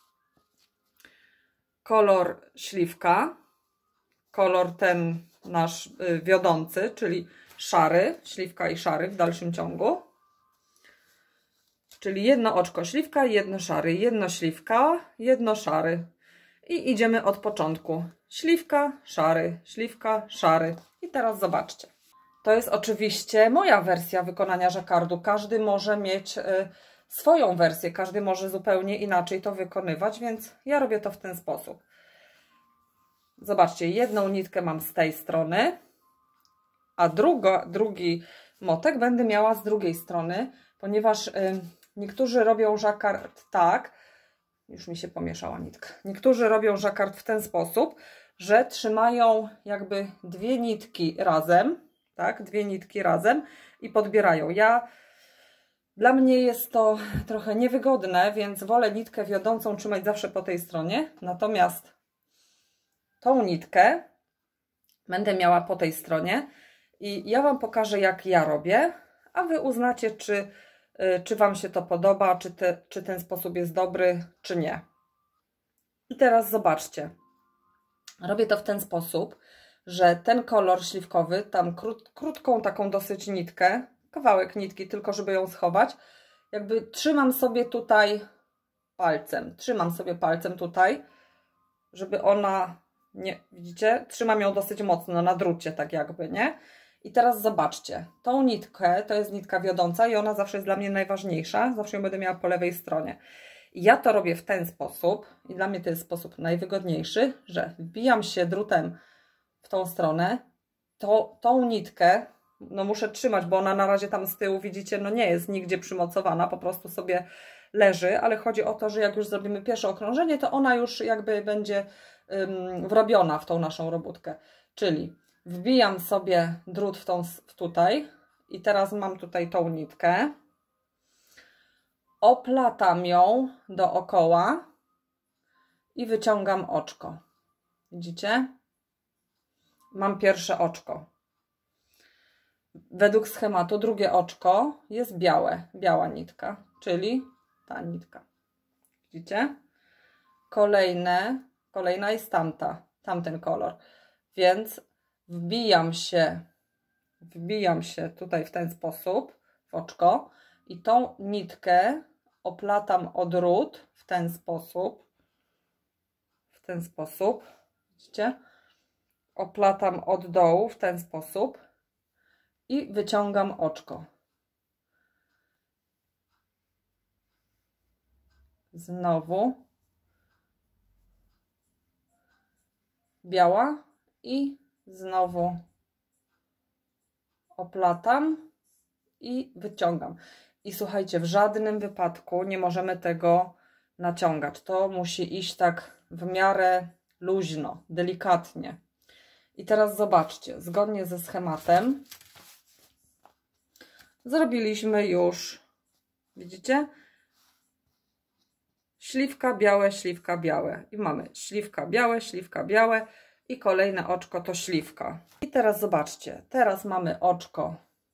Speaker 1: kolor śliwka, kolor ten nasz wiodący, czyli szary, śliwka i szary w dalszym ciągu. Czyli jedno oczko śliwka, jedno szary, jedno śliwka, jedno szary. I idziemy od początku. Śliwka, szary. I teraz zobaczcie. To jest oczywiście moja wersja wykonania żakardu. Każdy może mieć swoją wersję, każdy może zupełnie inaczej to wykonywać, więc ja robię to w ten sposób. Zobaczcie, jedną nitkę mam z tej strony, a drugi motek będę miała z drugiej strony, ponieważ niektórzy robią żakard tak, już mi się pomieszała nitka, niektórzy robią żakard w ten sposób, że trzymają jakby dwie nitki razem, tak, dwie nitki razem i podbierają. Dla mnie jest to trochę niewygodne, więc wolę nitkę wiodącą trzymać zawsze po tej stronie, natomiast tą nitkę będę miała po tej stronie i ja Wam pokażę, jak ja robię, a Wy uznacie, czy Wam się to podoba, czy ten sposób jest dobry, czy nie. I teraz zobaczcie. Robię to w ten sposób, że ten kolor śliwkowy, tam krótką taką dosyć nitkę, kawałek nitki, tylko żeby ją schować, jakby trzymam sobie tutaj palcem, tutaj, żeby ona, nie, widzicie, trzymam ją dosyć mocno na drucie, tak jakby, nie? I teraz zobaczcie, tą nitkę, to jest nitka wiodąca i ona zawsze jest dla mnie najważniejsza, zawsze ją będę miała po lewej stronie. I ja to robię w ten sposób i dla mnie to jest sposób najwygodniejszy, że wbijam się drutem w tą stronę, tą nitkę, no muszę trzymać, bo ona na razie tam z tyłu, widzicie, no nie jest nigdzie przymocowana, po prostu sobie leży, ale chodzi o to, że jak już zrobimy pierwsze okrążenie, to ona już jakby będzie wrobiona w tą naszą robótkę. Czyli wbijam sobie drut tutaj i teraz mam tutaj tą nitkę, oplatam ją dookoła i wyciągam oczko. Widzicie? Mam pierwsze oczko. Według schematu drugie oczko jest biała nitka, czyli ta nitka. Widzicie? Kolejna jest tamten kolor. Więc wbijam się tutaj w ten sposób w oczko i tą nitkę oplatam odród w ten sposób. W ten sposób. Widzicie? Oplatam od dołu w ten sposób i wyciągam oczko. Znowu biała i znowu oplatam i wyciągam. I słuchajcie, w żadnym wypadku nie możemy tego naciągać. To musi iść tak w miarę luźno, delikatnie. I teraz zobaczcie, zgodnie ze schematem zrobiliśmy już, widzicie? Śliwka białe i mamy śliwka białe i kolejne oczko to śliwka. I teraz zobaczcie, teraz mamy oczko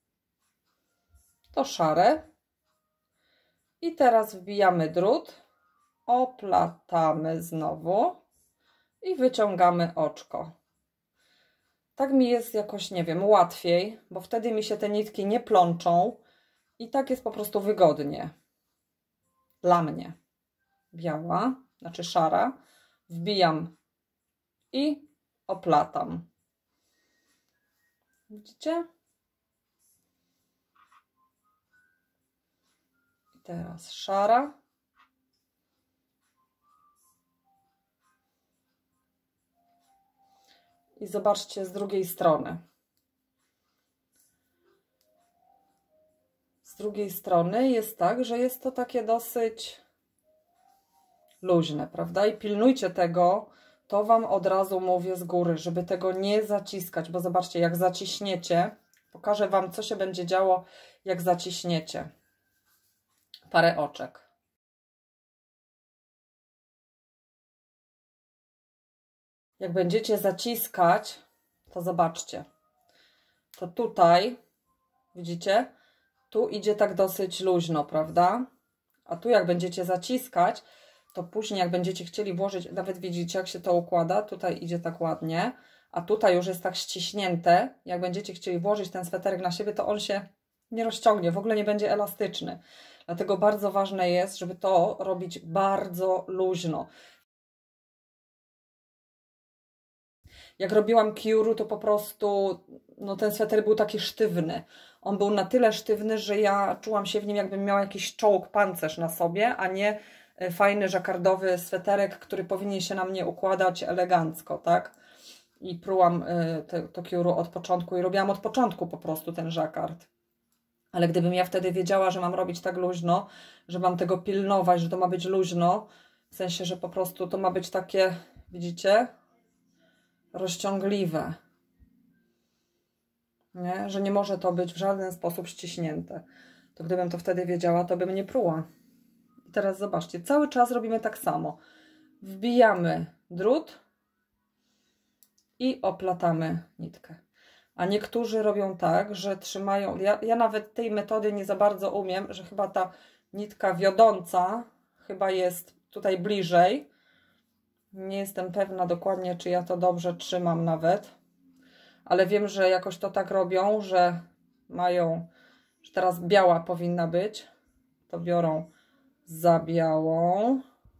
Speaker 1: to szare i teraz wbijamy drut, oplatamy znowu i wyciągamy oczko. Tak mi jest jakoś, nie wiem, łatwiej, bo wtedy mi się te nitki nie plączą i tak jest po prostu wygodnie dla mnie. Biała, znaczy szara, wbijam i oplatam. Widzicie? I teraz szara. I zobaczcie z drugiej strony. Z drugiej strony jest tak, że jest to takie dosyć luźne, prawda? I pilnujcie tego, to Wam od razu mówię z góry, żeby tego nie zaciskać, bo zobaczcie, jak zaciśniecie, pokażę Wam, co się będzie działo, jak zaciśniecie parę oczek. Jak będziecie zaciskać, to zobaczcie, to tutaj, widzicie, tu idzie tak dosyć luźno, prawda? A tu jak będziecie zaciskać, to później jak będziecie chcieli włożyć, nawet widzicie jak się to układa, tutaj idzie tak ładnie, a tutaj już jest tak ściśnięte, jak będziecie chcieli włożyć ten sweterek na siebie, to on się nie rozciągnie, w ogóle nie będzie elastyczny. Dlatego bardzo ważne jest, żeby to robić bardzo luźno. Jak robiłam Kiuru, to po prostu no, ten sweter był taki sztywny. On był na tyle sztywny, że ja czułam się w nim, jakbym miała jakiś czołg, pancerz na sobie, a nie fajny żakardowy sweterek, który powinien się na mnie układać elegancko, tak? I prułam to Kiuru od początku i robiłam od początku po prostu ten żakard. Ale gdybym ja wtedy wiedziała, że mam robić tak luźno, że mam tego pilnować, że to ma być luźno, w sensie, że po prostu to ma być takie, widzicie, rozciągliwe, nie? Że nie może to być w żaden sposób ściśnięte. To gdybym to wtedy wiedziała, to bym nie pruła. I teraz zobaczcie, cały czas robimy tak samo. Wbijamy drut i oplatamy nitkę. A niektórzy robią tak, że trzymają, ja nawet tej metody nie za bardzo umiem, że chyba ta nitka wiodąca chyba jest tutaj bliżej. Nie jestem pewna dokładnie, czy ja to dobrze trzymam nawet, ale wiem, że jakoś to tak robią, że mają, że teraz biała powinna być, to biorą za białą,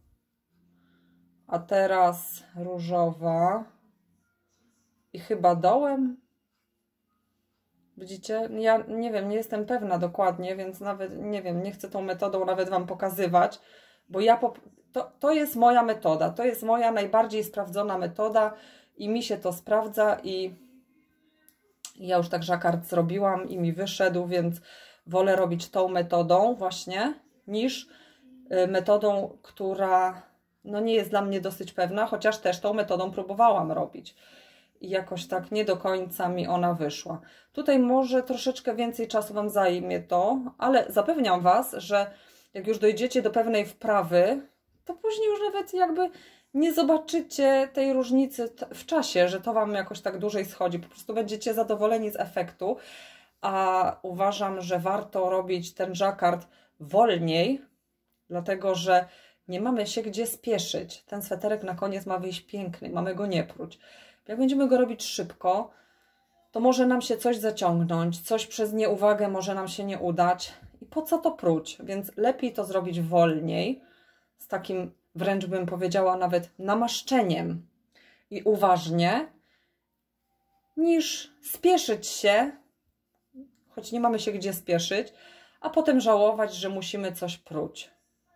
Speaker 1: a teraz różowa i chyba dołem. Widzicie? Ja nie wiem, nie jestem pewna dokładnie, więc nawet nie wiem, nie chcę tą metodą nawet Wam pokazywać, bo ja to jest moja metoda, to jest moja najbardziej sprawdzona metoda i mi się to sprawdza i ja już tak żakard zrobiłam i mi wyszedł, więc wolę robić tą metodą właśnie niż metodą, która no nie jest dla mnie dosyć pewna, chociaż też tą metodą próbowałam robić. I jakoś tak nie do końca mi ona wyszła. Tutaj może troszeczkę więcej czasu Wam zajmie to, ale zapewniam Was, że jak już dojdziecie do pewnej wprawy, to później już nawet jakby nie zobaczycie tej różnicy w czasie, że to Wam jakoś tak dłużej schodzi. Po prostu będziecie zadowoleni z efektu, a uważam, że warto robić ten żakard wolniej, dlatego że nie mamy się gdzie spieszyć. Ten sweterek na koniec ma wyjść piękny, mamy go nie pruć. Jak będziemy go robić szybko, to może nam się coś zaciągnąć, coś przez nieuwagę może nam się nie udać. I po co to pruć? Więc lepiej to zrobić wolniej, z takim wręcz bym powiedziała nawet namaszczeniem i uważnie, niż spieszyć się, choć nie mamy się gdzie spieszyć, a potem żałować, że musimy coś pruć.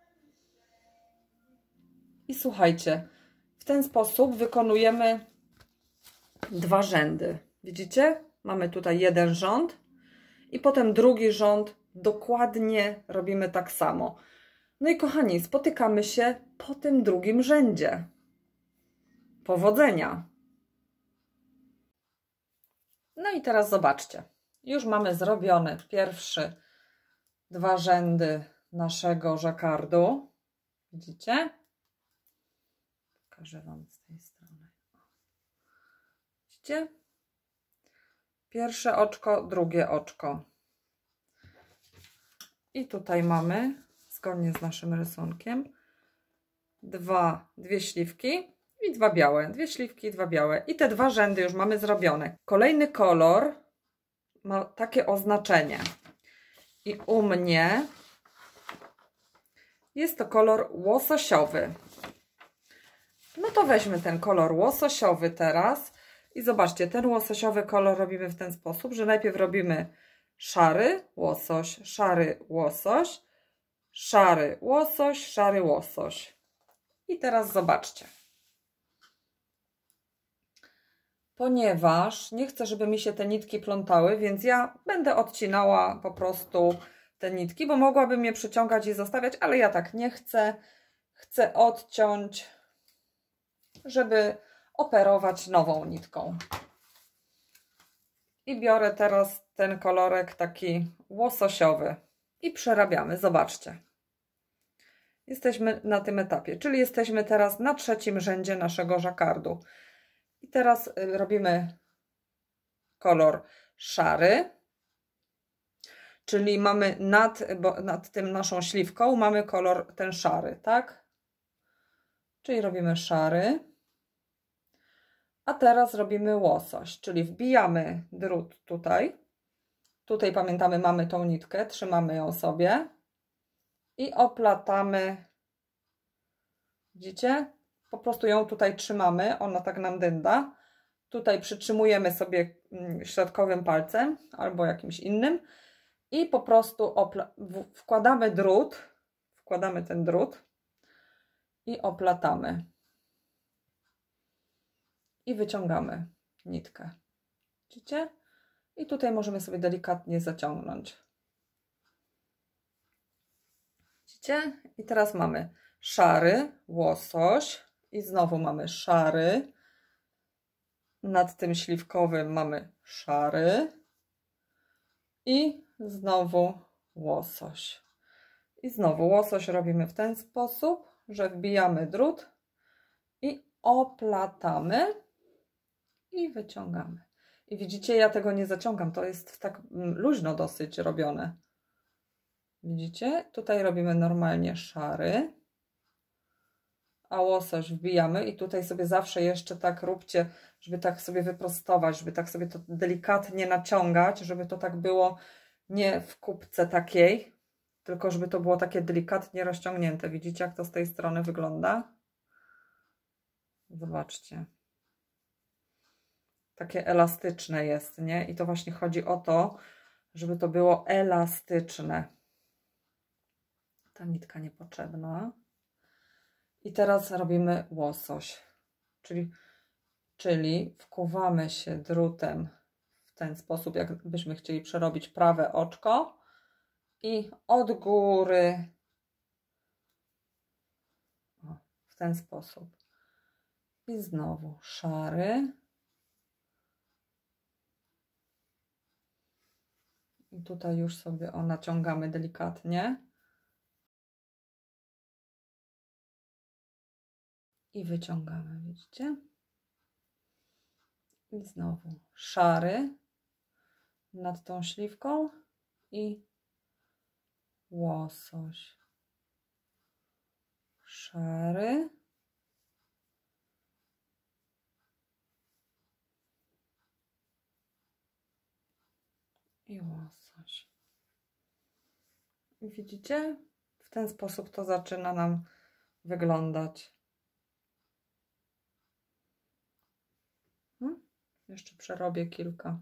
Speaker 1: I słuchajcie, w ten sposób wykonujemy 2 rzędy. Widzicie? Mamy tutaj jeden rząd i potem drugi rząd. Dokładnie robimy tak samo. No i kochani, spotykamy się po tym drugim rzędzie. Powodzenia! No i teraz zobaczcie. Już mamy zrobione pierwsze 2 rzędy naszego żakardu. Widzicie? Pokażę Wam z tej strony. Widzicie? Pierwsze oczko, drugie oczko. I tutaj mamy, zgodnie z naszym rysunkiem, dwie śliwki i 2 białe. 2 śliwki i 2 białe. I te 2 rzędy już mamy zrobione. Kolejny kolor ma takie oznaczenie. I u mnie jest to kolor łososiowy. No to weźmy ten kolor łososiowy teraz. I zobaczcie, ten łososiowy kolor robimy w ten sposób, że najpierw robimy szary łosoś, szary łosoś, szary łosoś, szary łosoś. I teraz zobaczcie. Ponieważ nie chcę, żeby mi się te nitki plątały, więc ja będę odcinała po prostu te nitki, bo mogłabym je przyciągać i zostawiać, ale ja tak nie chcę. Chcę odciąć, żeby operować nową nitką. I biorę teraz ten kolorek taki łososiowy i przerabiamy. Zobaczcie. Jesteśmy na tym etapie, czyli jesteśmy teraz na 3. rzędzie naszego żakardu. I teraz robimy kolor szary, czyli mamy nad tym naszą śliwką mamy kolor ten szary, tak? Czyli robimy szary. A teraz robimy łosoś, czyli wbijamy drut tutaj. Tutaj pamiętamy, mamy tą nitkę, trzymamy ją sobie i oplatamy. Widzicie? Po prostu ją tutaj trzymamy, ona tak nam dynda. Tutaj przytrzymujemy sobie środkowym palcem albo jakimś innym i po prostu wkładamy ten drut i oplatamy. I wyciągamy nitkę. Widzicie? I tutaj możemy sobie delikatnie zaciągnąć. Widzicie? I teraz mamy szary łosoś i znowu mamy szary. Nad tym śliwkowym mamy szary i znowu łosoś. I znowu łosoś robimy w ten sposób, że wbijamy drut i oplatamy i wyciągamy. I widzicie, ja tego nie zaciągam, to jest tak luźno dosyć robione. Widzicie? Tutaj robimy normalnie szary, a łosoś wbijamy i tutaj sobie zawsze jeszcze tak róbcie, żeby tak sobie wyprostować, żeby tak sobie to delikatnie naciągać, żeby to tak było nie w kubce takiej, tylko żeby to było takie delikatnie rozciągnięte. Widzicie, jak to z tej strony wygląda? Zobaczcie. Takie elastyczne jest, nie? I to właśnie chodzi o to, żeby to było elastyczne. Ta nitka niepotrzebna. I teraz robimy łosoś, czyli wkuwamy się drutem w ten sposób, jakbyśmy chcieli przerobić prawe oczko i od góry w ten sposób. I znowu szary. I tutaj już sobie naciągamy delikatnie. I wyciągamy, widzicie? I znowu szary nad tą śliwką i łosoś. Szary. I łosoś. Widzicie? W ten sposób to zaczyna nam wyglądać. Jeszcze przerobię kilka.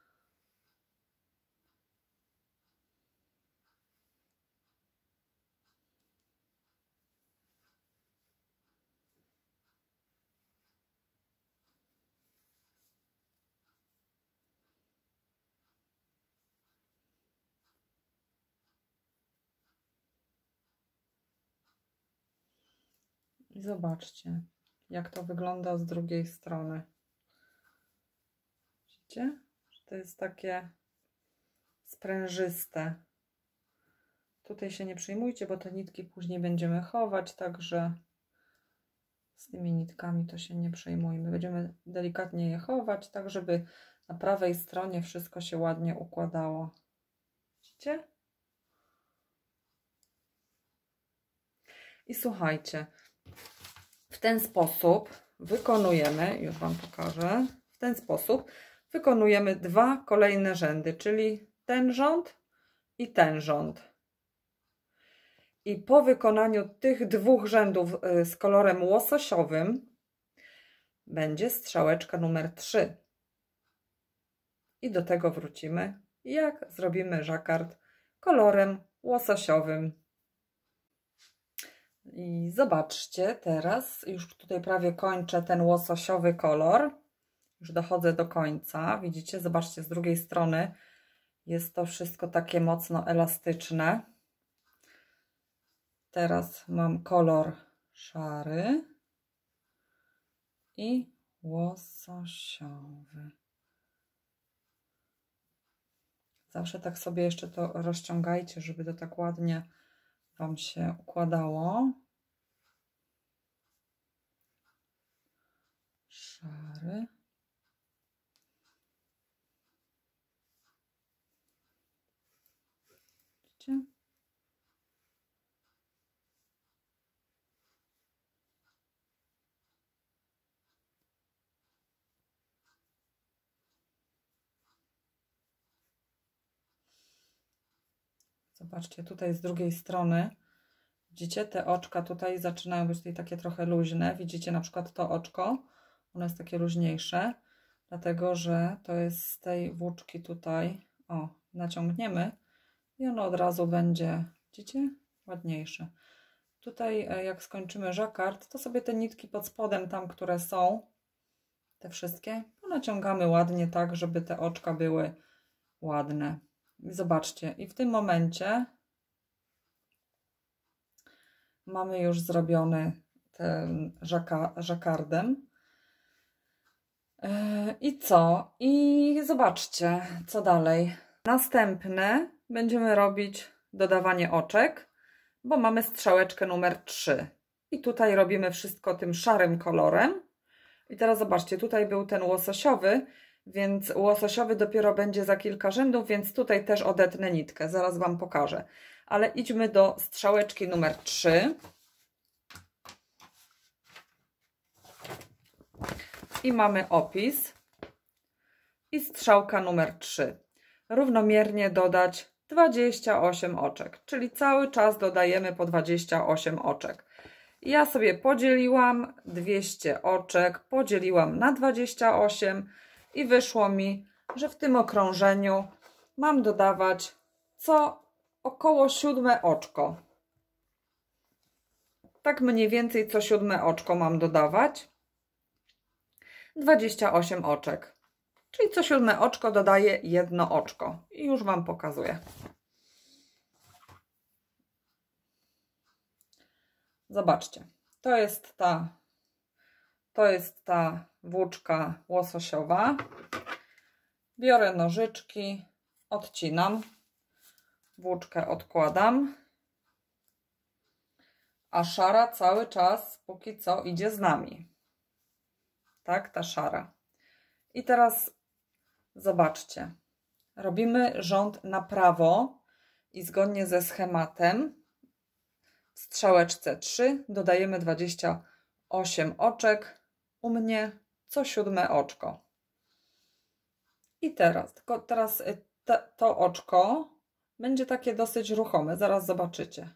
Speaker 1: I zobaczcie, jak to wygląda z drugiej strony. Widzicie? Że to jest takie sprężyste. Tutaj się nie przejmujcie, bo te nitki później będziemy chować, także z tymi nitkami to się nie przejmujmy. Będziemy delikatnie je chować, tak żeby na prawej stronie wszystko się ładnie układało. Widzicie? I słuchajcie, w ten sposób wykonujemy, już Wam pokażę, w ten sposób wykonujemy dwa kolejne rzędy, czyli ten rząd i ten rząd. I po wykonaniu tych dwóch rzędów z kolorem łososiowym będzie strzałeczka numer 3. I do tego wrócimy, jak zrobimy żakard kolorem łososiowym. I zobaczcie, teraz już tutaj prawie kończę ten łososiowy kolor. Już dochodzę do końca. Widzicie, zobaczcie, z drugiej strony jest to wszystko takie mocno elastyczne. Teraz mam kolor szary i łososiowy. Zawsze tak sobie jeszcze to rozciągajcie, żeby to tak ładnie Wam się układało. Szary. Widzicie? Zobaczcie, tutaj z drugiej strony, widzicie, te oczka tutaj zaczynają być tutaj takie trochę luźne. Widzicie na przykład to oczko, ono jest takie luźniejsze, dlatego że to jest z tej włóczki tutaj, o, naciągniemy i ono od razu będzie, widzicie, ładniejsze. Tutaj jak skończymy żakard, to sobie te nitki pod spodem tam, które są, te wszystkie, naciągamy ładnie tak, żeby te oczka były ładne. I zobaczcie, i w tym momencie mamy już zrobiony ten żakardem. I co? I zobaczcie, co dalej. Następne będziemy robić dodawanie oczek, bo mamy strzałeczkę numer 3. I tutaj robimy wszystko tym szarym kolorem. I teraz zobaczcie, tutaj był ten łososiowy, więc łososiowy dopiero będzie za kilka rzędów, więc tutaj też odetnę nitkę. Zaraz Wam pokażę. Ale idźmy do strzałeczki numer 3. I mamy opis. I strzałka numer 3. Równomiernie dodać 28 oczek, czyli cały czas dodajemy po 28 oczek. Ja sobie podzieliłam 200 oczek, podzieliłam na 28 i wyszło mi, że w tym okrążeniu mam dodawać co około 7 oczko. Tak mniej więcej co 7 oczko mam dodawać. 28 oczek. Czyli co 7 oczko dodaję 1 oczko. I już Wam pokazuję. Zobaczcie. To jest ta włóczka łososiowa. Biorę nożyczki, odcinam. Włóczkę odkładam. A szara cały czas póki co idzie z nami. Tak, ta szara. I teraz zobaczcie. Robimy rząd na prawo i zgodnie ze schematem w strzałeczce 3 dodajemy 28 oczek. U mnie co 7 oczko. I teraz to oczko Będzie takie dosyć ruchome, zaraz zobaczycie.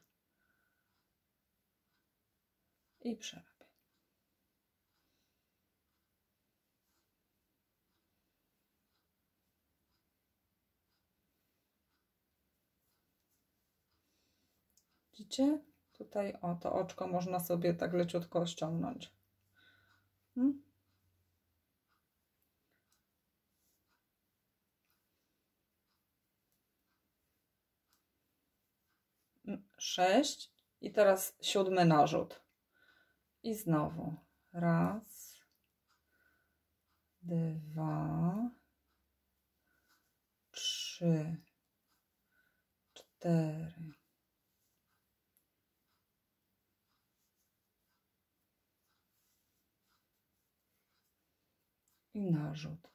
Speaker 1: I przerabiam. Widzicie? Tutaj o to oczko można sobie tak leciutko ściągnąć. 6 i teraz 7 narzut. I znowu raz, 2, 3, 4. I narzut.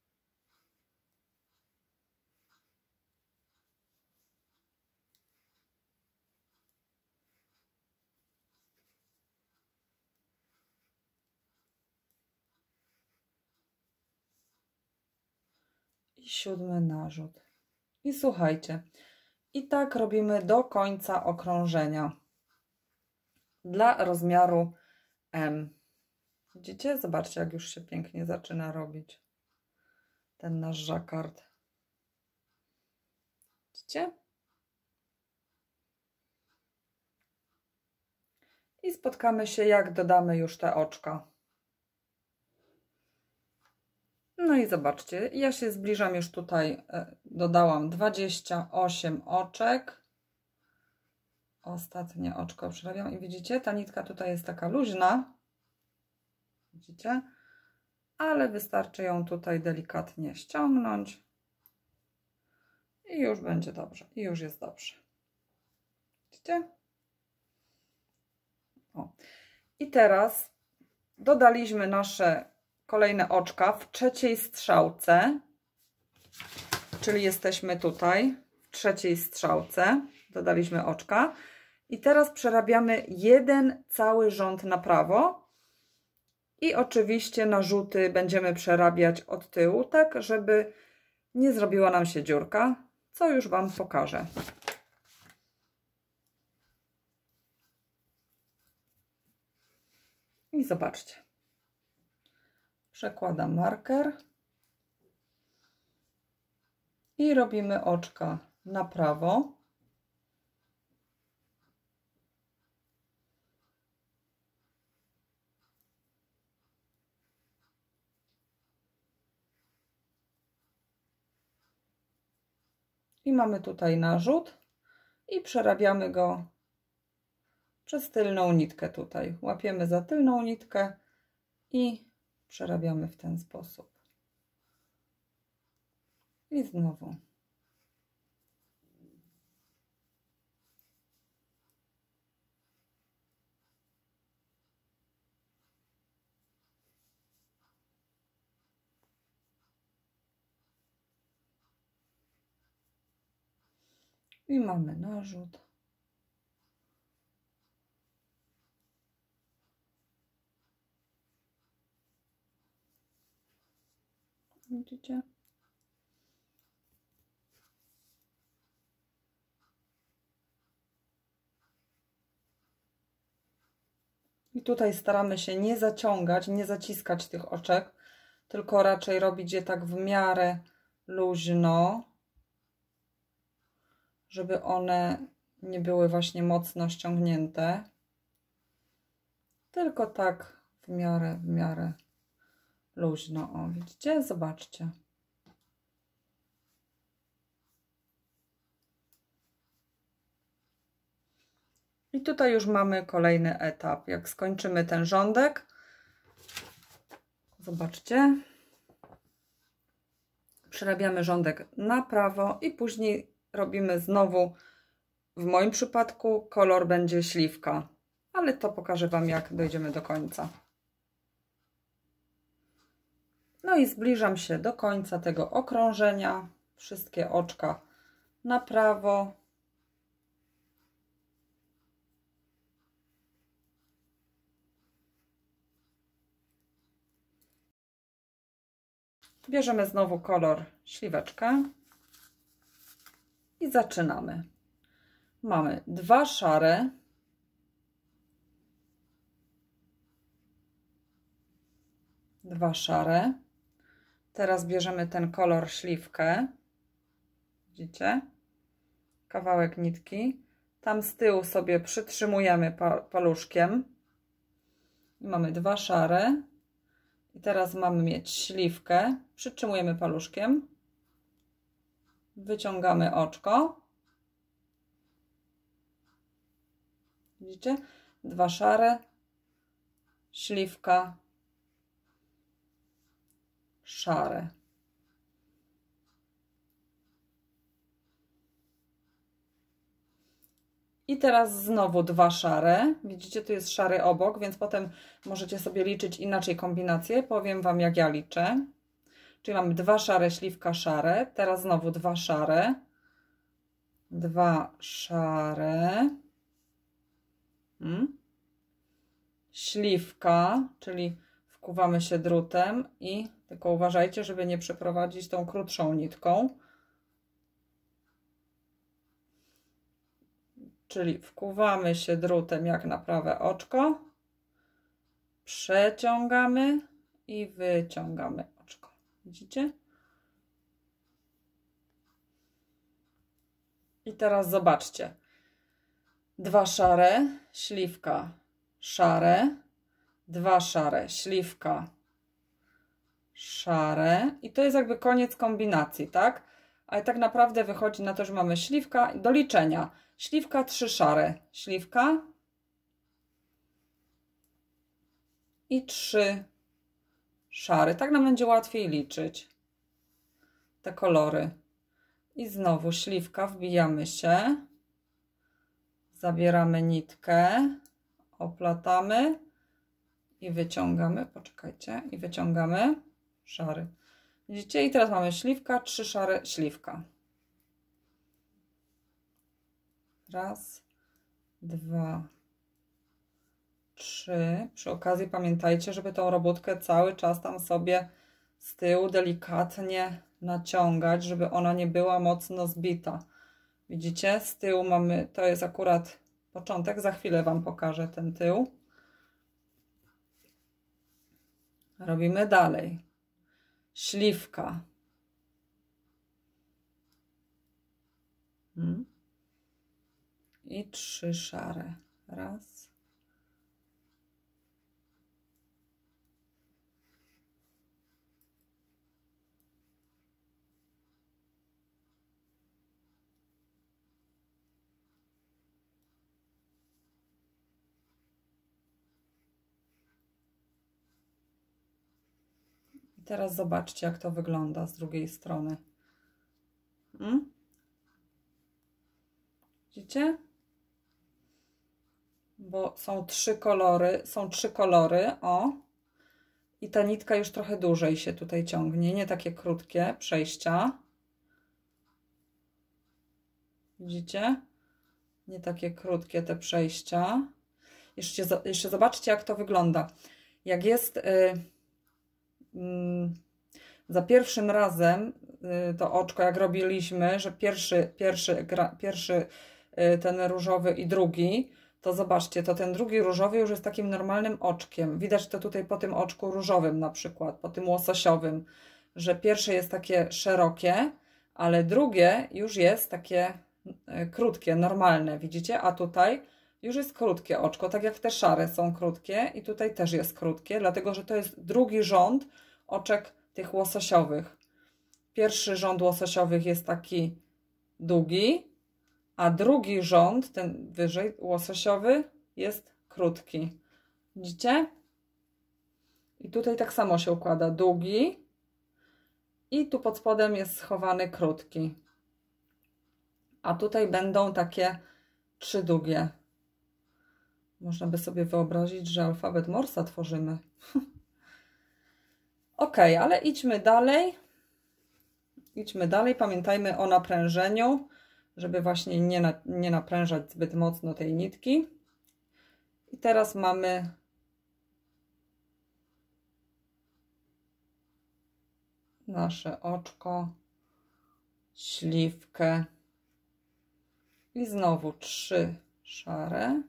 Speaker 1: I 7 narzut. I słuchajcie, i tak robimy do końca okrążenia dla rozmiaru M. Widzicie? Zobaczcie, jak już się pięknie zaczyna robić ten nasz żakard. Widzicie? I spotkamy się, jak dodamy już te oczka. No i zobaczcie, ja się zbliżam już tutaj, dodałam 28 oczek. Ostatnie oczko przerabiam i widzicie, ta nitka tutaj jest taka luźna. Widzicie? Ale wystarczy ją tutaj delikatnie ściągnąć. I już będzie dobrze. I już jest dobrze. Widzicie? O. I teraz dodaliśmy nasze kolejne oczka w trzeciej strzałce, czyli jesteśmy tutaj w trzeciej strzałce, dodaliśmy oczka i teraz przerabiamy jeden cały rząd na prawo i oczywiście narzuty będziemy przerabiać od tyłu, tak żeby nie zrobiła nam się dziurka, co już Wam pokażę. I zobaczcie. Przekładam marker i robimy oczka na prawo. I mamy tutaj narzut i przerabiamy go przez tylną nitkę tutaj. Łapiemy za tylną nitkę i przerabiamy w ten sposób. I znowu. I mamy narzut. Widzicie? I tutaj staramy się nie zaciągać, nie zaciskać tych oczek, tylko raczej robić je tak w miarę luźno, żeby one nie były właśnie mocno ściągnięte, tylko tak w miarę luźno. O, widzicie? Zobaczcie. I tutaj już mamy kolejny etap. Jak skończymy ten rządek, zobaczcie, przerabiamy rządek na prawo i później robimy znowu, w moim przypadku kolor będzie śliwka, ale to pokażę Wam, jak dojdziemy do końca. No i zbliżam się do końca tego okrążenia. Wszystkie oczka na prawo. Bierzemy znowu kolor śliweczkę. I zaczynamy. Mamy 2 szare, 2 szare. Teraz bierzemy ten kolor śliwkę. Widzicie? Kawałek nitki. Tam z tyłu sobie przytrzymujemy paluszkiem. I mamy 2 szare. I teraz mamy mieć śliwkę. Przytrzymujemy paluszkiem. Wyciągamy oczko. Widzicie? 2 szare. Śliwka. Szare. I teraz znowu 2 szare. Widzicie, tu jest szary obok, więc potem możecie sobie liczyć inaczej kombinację. Powiem Wam, jak ja liczę. Czyli mamy 2 szare, śliwka, szare. Teraz znowu 2 szare. 2 szare. Śliwka, czyli wkuwamy się drutem i tylko uważajcie, żeby nie przeprowadzić tą krótszą nitką. Czyli wkuwamy się drutem jak na prawe oczko, przeciągamy i wyciągamy oczko. Widzicie? I teraz zobaczcie. 2 szare, śliwka, szare, 2 szare, śliwka, szare. I to jest jakby koniec kombinacji, tak? Ale tak naprawdę wychodzi na to, że mamy śliwka do liczenia. Śliwka, 3 szare, śliwka i 3 szare. Tak nam będzie łatwiej liczyć te kolory. I znowu śliwka, wbijamy się, zabieramy nitkę, oplatamy i wyciągamy. Poczekajcie, i wyciągamy szary. Widzicie? I teraz mamy śliwka, 3 szare, śliwka. Raz, 2, 3. Przy okazji pamiętajcie, żeby tą robótkę cały czas tam sobie z tyłu delikatnie naciągać, żeby ona nie była mocno zbita. Widzicie? Z tyłu mamy, to jest akurat początek, za chwilę Wam pokażę ten tył. Robimy dalej. Śliwka. I 3 szare. Raz. I teraz zobaczcie, jak to wygląda z drugiej strony. Widzicie? Bo są 3 kolory, o. I ta nitka już trochę dłużej się tutaj ciągnie, nie takie krótkie przejścia. Widzicie? Nie takie krótkie te przejścia. Jeszcze zobaczcie, jak to wygląda. Jak jest za pierwszym razem to oczko, jak robiliśmy, że pierwszy ten różowy i drugi, to zobaczcie, to ten drugi różowy już jest takim normalnym oczkiem. Widać to tutaj po tym oczku różowym na przykład, po tym łososiowym, że pierwsze jest takie szerokie, ale drugie już jest takie krótkie, normalne, widzicie? A tutaj już jest krótkie oczko, tak jak te szare są krótkie i tutaj też jest krótkie, dlatego że to jest drugi rząd oczek tych łososiowych. Pierwszy rząd łososiowych jest taki długi, a drugi rząd, ten wyżej łososiowy, jest krótki. Widzicie? I tutaj tak samo się układa długi i tu pod spodem jest schowany krótki. A tutaj będą takie 3 długie. Można by sobie wyobrazić, że alfabet Morsa tworzymy. Ok, ale idźmy dalej. Idźmy dalej. Pamiętajmy o naprężeniu, żeby właśnie nie naprężać zbyt mocno tej nitki. I teraz mamy nasze oczko, śliwkę. I znowu 3 szare.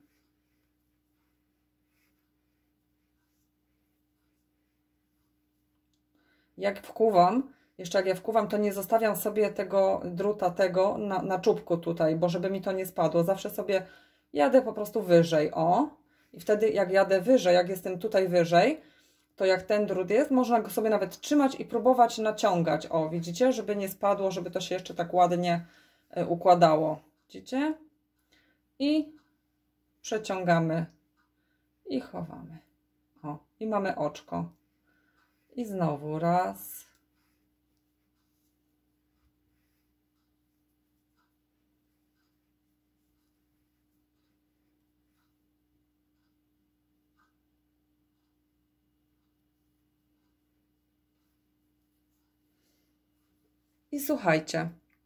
Speaker 1: Jak wkuwam, jeszcze jak ja wkuwam, to nie zostawiam sobie tego druta na czubku tutaj, bo żeby mi to nie spadło. Zawsze sobie jadę po prostu wyżej, o. I wtedy jak jadę wyżej, jak jestem tutaj wyżej, to jak ten drut jest, można go sobie nawet trzymać i próbować naciągać. O, widzicie? Żeby nie spadło, żeby to się jeszcze tak ładnie układało. Widzicie? I przeciągamy i chowamy. O, i mamy oczko. I znowu raz. I słuchajcie,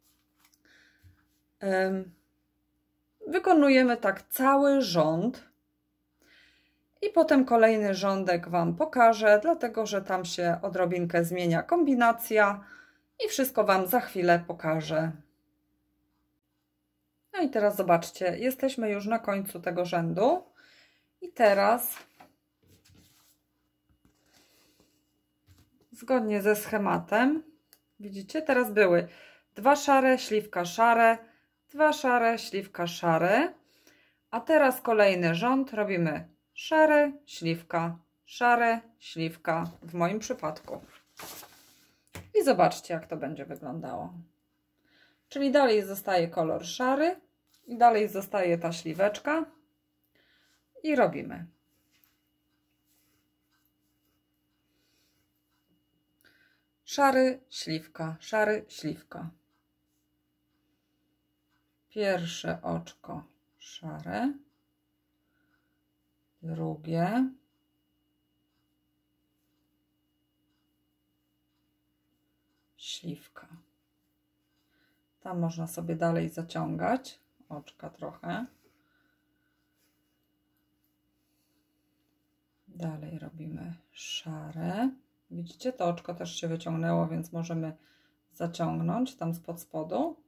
Speaker 1: wykonujemy tak cały rząd i potem kolejny rządek Wam pokażę, dlatego że tam się odrobinkę zmienia kombinacja i wszystko Wam za chwilę pokażę. No i teraz zobaczcie, jesteśmy już na końcu tego rzędu i teraz zgodnie ze schematem, widzicie, teraz były 2 szare, śliwka szare, 2 szare, śliwka szare, a teraz kolejny rząd robimy szare, śliwka w moim przypadku. I zobaczcie, jak to będzie wyglądało. Czyli dalej zostaje kolor szary i dalej zostaje ta śliweczka i robimy. Szary, śliwka. Pierwsze oczko szare, drugie, śliwka. Tam można sobie dalej zaciągać oczka trochę. Dalej robimy szare. Widzicie, to oczko też się wyciągnęło, więc możemy zaciągnąć tam spod spodu.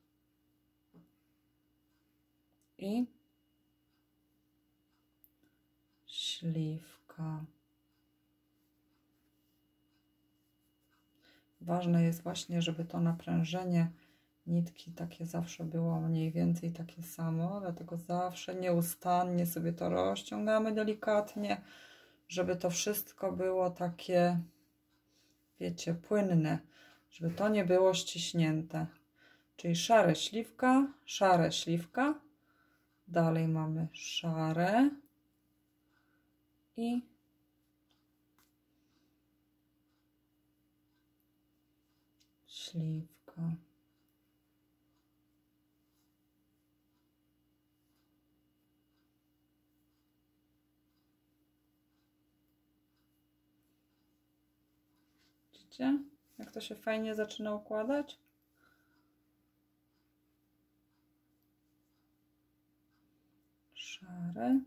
Speaker 1: I śliwka. Ważne jest właśnie, żeby to naprężenie nitki takie zawsze było mniej więcej takie samo, dlatego zawsze nieustannie sobie to rozciągamy delikatnie, żeby to wszystko było takie, wiecie, płynne, żeby to nie było ściśnięte. Czyli szare, śliwka, dalej mamy szare i śliwka. Widzicie, jak to się fajnie zaczyna układać? Szare.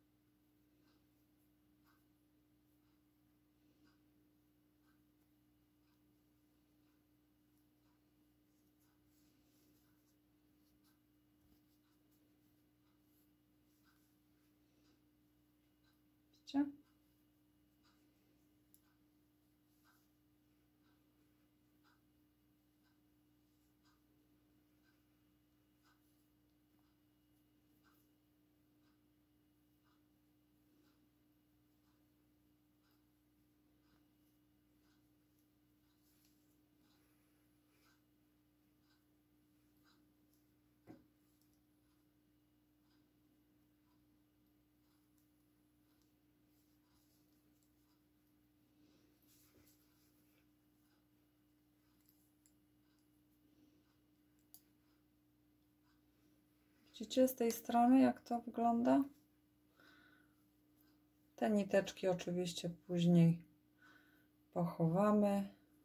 Speaker 1: Widzicie? Widzicie z tej strony, jak to wygląda? Te niteczki oczywiście później pochowamy.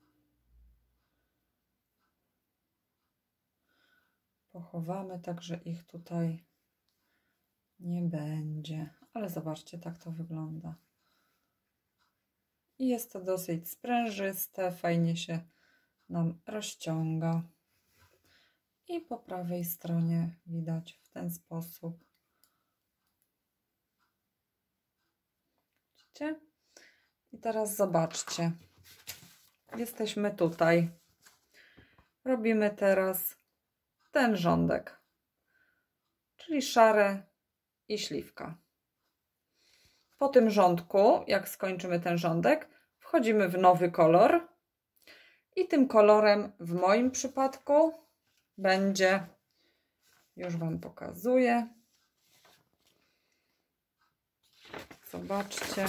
Speaker 1: Tak, że ich tutaj nie będzie. Ale zobaczcie, tak to wygląda. I jest to dosyć sprężyste, fajnie się nam rozciąga. I po prawej stronie widać w ten sposób. Widzicie? I teraz zobaczcie. Jesteśmy tutaj. Robimy teraz ten rządek, czyli szare i śliwka. Po tym rządku, jak skończymy ten rządek, wchodzimy w nowy kolor i tym kolorem w moim przypadku będzie, już Wam pokazuję, zobaczcie,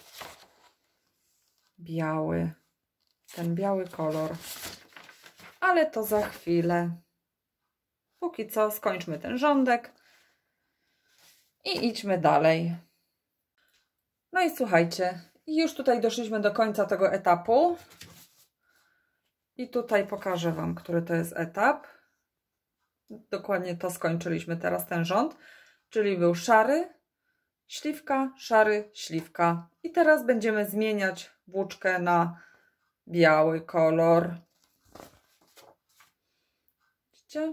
Speaker 1: biały, ten biały kolor, ale to za chwilę. Póki co skończmy ten rządek i idźmy dalej. No i słuchajcie, już tutaj doszliśmy do końca tego etapu. I tutaj pokażę Wam, który to jest etap. Dokładnie to skończyliśmy teraz, ten rząd. Czyli był szary, śliwka, szary, śliwka. I teraz będziemy zmieniać włóczkę na biały kolor. Widzicie?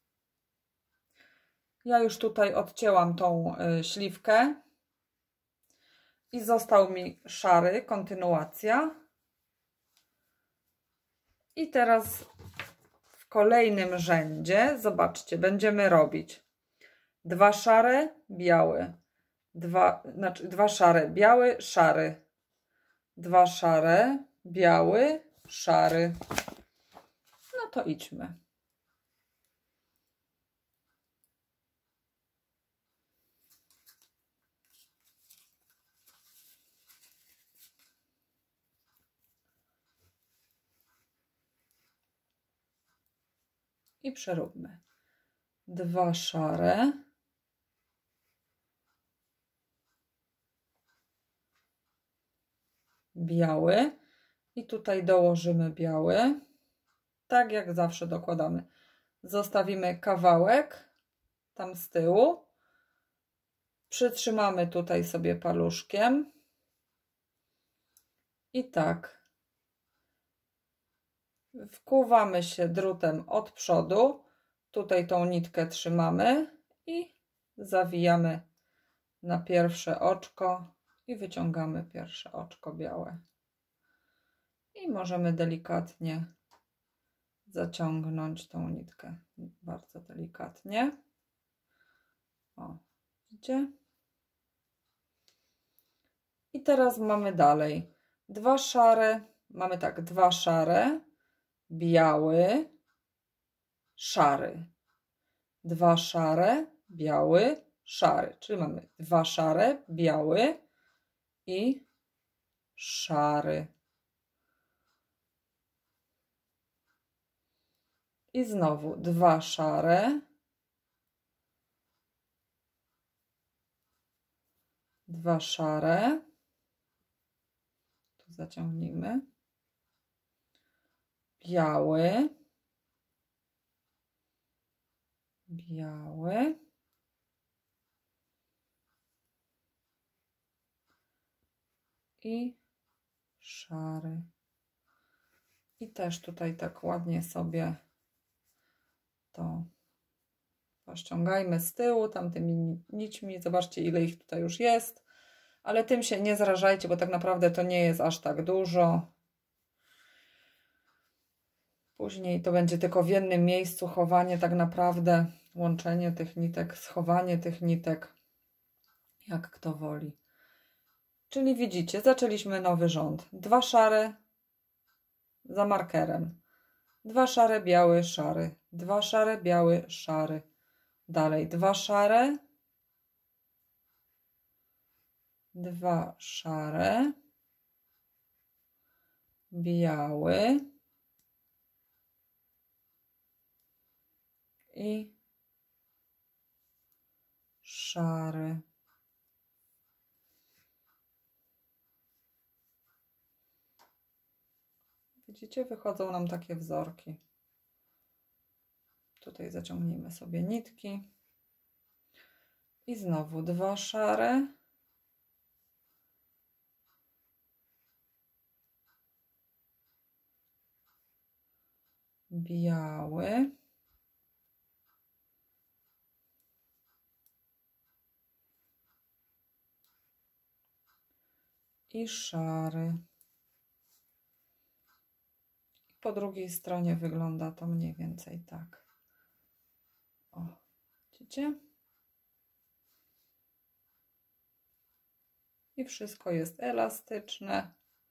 Speaker 1: Ja już tutaj odcięłam tą śliwkę. I został mi szary, kontynuacja. I teraz w kolejnym rzędzie, zobaczcie, będziemy robić 2 szare, biały, 2 szare, biały, szary, 2 szare, biały, szary. No to idźmy. I przeróbmy. 2 szare, biały i tutaj dołożymy biały, tak jak zawsze dokładamy. Zostawimy kawałek tam z tyłu, przytrzymamy tutaj sobie paluszkiem i tak wkuwamy się drutem od przodu, tutaj tą nitkę trzymamy i zawijamy na pierwsze oczko i wyciągamy pierwsze oczko białe. I możemy delikatnie zaciągnąć tą nitkę, bardzo delikatnie. O, widzicie? I teraz mamy dalej 2 szare, mamy tak, 2 szare, biały, szary, 2 szare, biały, szary, czyli mamy 2 szare, biały i szary. I znowu 2 szare, 2 szare, tu zaciągnijmy, biały, biały i szary. I też tutaj tak ładnie sobie to pościągajmy z tyłu, tamtymi nićmi. Zobaczcie, ile ich tutaj już jest. Ale tym się nie zrażajcie, bo tak naprawdę to nie jest aż tak dużo. Później to będzie tylko w jednym miejscu chowanie, tak naprawdę łączenie tych nitek, schowanie tych nitek, jak kto woli. Czyli widzicie, zaczęliśmy nowy rząd. 2 szare za markerem. 2 szare, biały, szary. 2 szare, biały, szary. Dalej 2 szare. 2 szare. Biały. I szary. Widzicie, wychodzą nam takie wzorki. Tutaj zaciągnijmy sobie nitki. I znowu 2 szare. Biały. i szary. Po drugiej stronie wygląda to mniej więcej tak. O, widzicie? I wszystko jest elastyczne.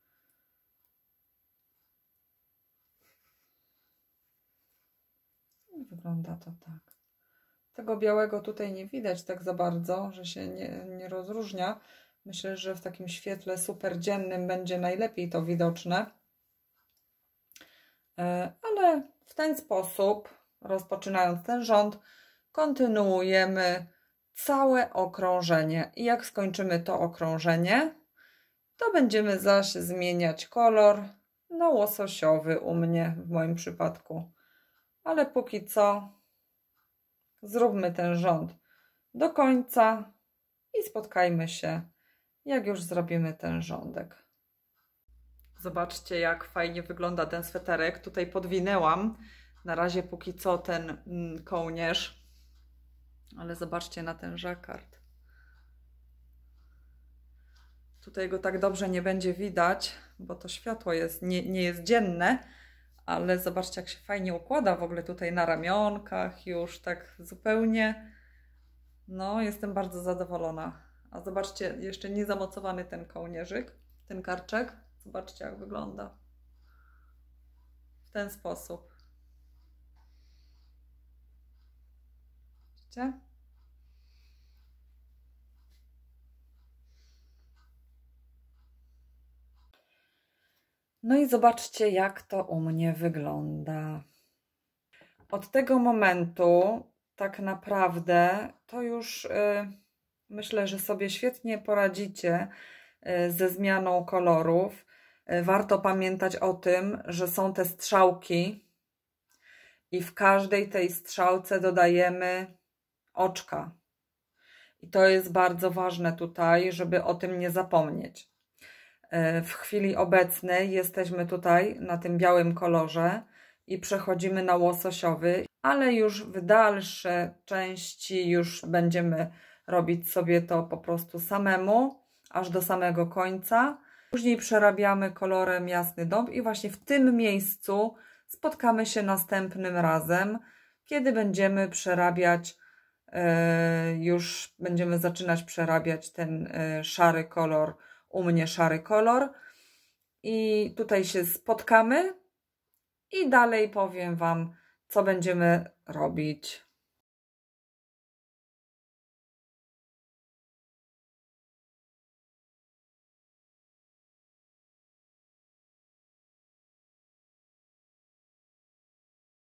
Speaker 1: I wygląda to tak. Tego białego tutaj nie widać tak za bardzo, że się nie rozróżnia. Myślę, że w takim świetle super dziennym będzie najlepiej to widoczne. Ale w ten sposób, rozpoczynając ten rząd, kontynuujemy całe okrążenie. I jak skończymy to okrążenie, to będziemy zaś zmieniać kolor na łososiowy u mnie, w moim przypadku. Ale póki co zróbmy ten rząd do końca i spotkajmy się, jak już zrobimy ten rządek. Zobaczcie, jak fajnie wygląda ten sweterek. Tutaj podwinęłam na razie póki co ten kołnierz, ale zobaczcie na ten żakard. Tutaj go tak dobrze nie będzie widać, bo to światło jest, nie jest dzienne, ale zobaczcie, jak się fajnie układa w ogóle tutaj na ramionkach, już tak zupełnie. No, jestem bardzo zadowolona. A zobaczcie, jeszcze nie zamocowany ten kołnierzyk, ten karczek. Zobaczcie, jak wygląda. W ten sposób. Widzicie? No i zobaczcie, jak to u mnie wygląda. Od tego momentu tak naprawdę to już myślę, że sobie świetnie poradzicie ze zmianą kolorów. Warto pamiętać o tym, że są te strzałki i w każdej tej strzałce dodajemy oczka. I to jest bardzo ważne tutaj, żeby o tym nie zapomnieć. W chwili obecnej jesteśmy tutaj na tym białym kolorze i przechodzimy na łososiowy, ale już w dalsze części już będziemy robić sobie to po prostu samemu, aż do samego końca. Później przerabiamy kolorem Jasny Dąb i właśnie w tym miejscu spotkamy się następnym razem, kiedy będziemy przerabiać, już będziemy zaczynać przerabiać ten szary kolor, u mnie szary kolor. I tutaj się spotkamy i dalej powiem Wam, co będziemy robić.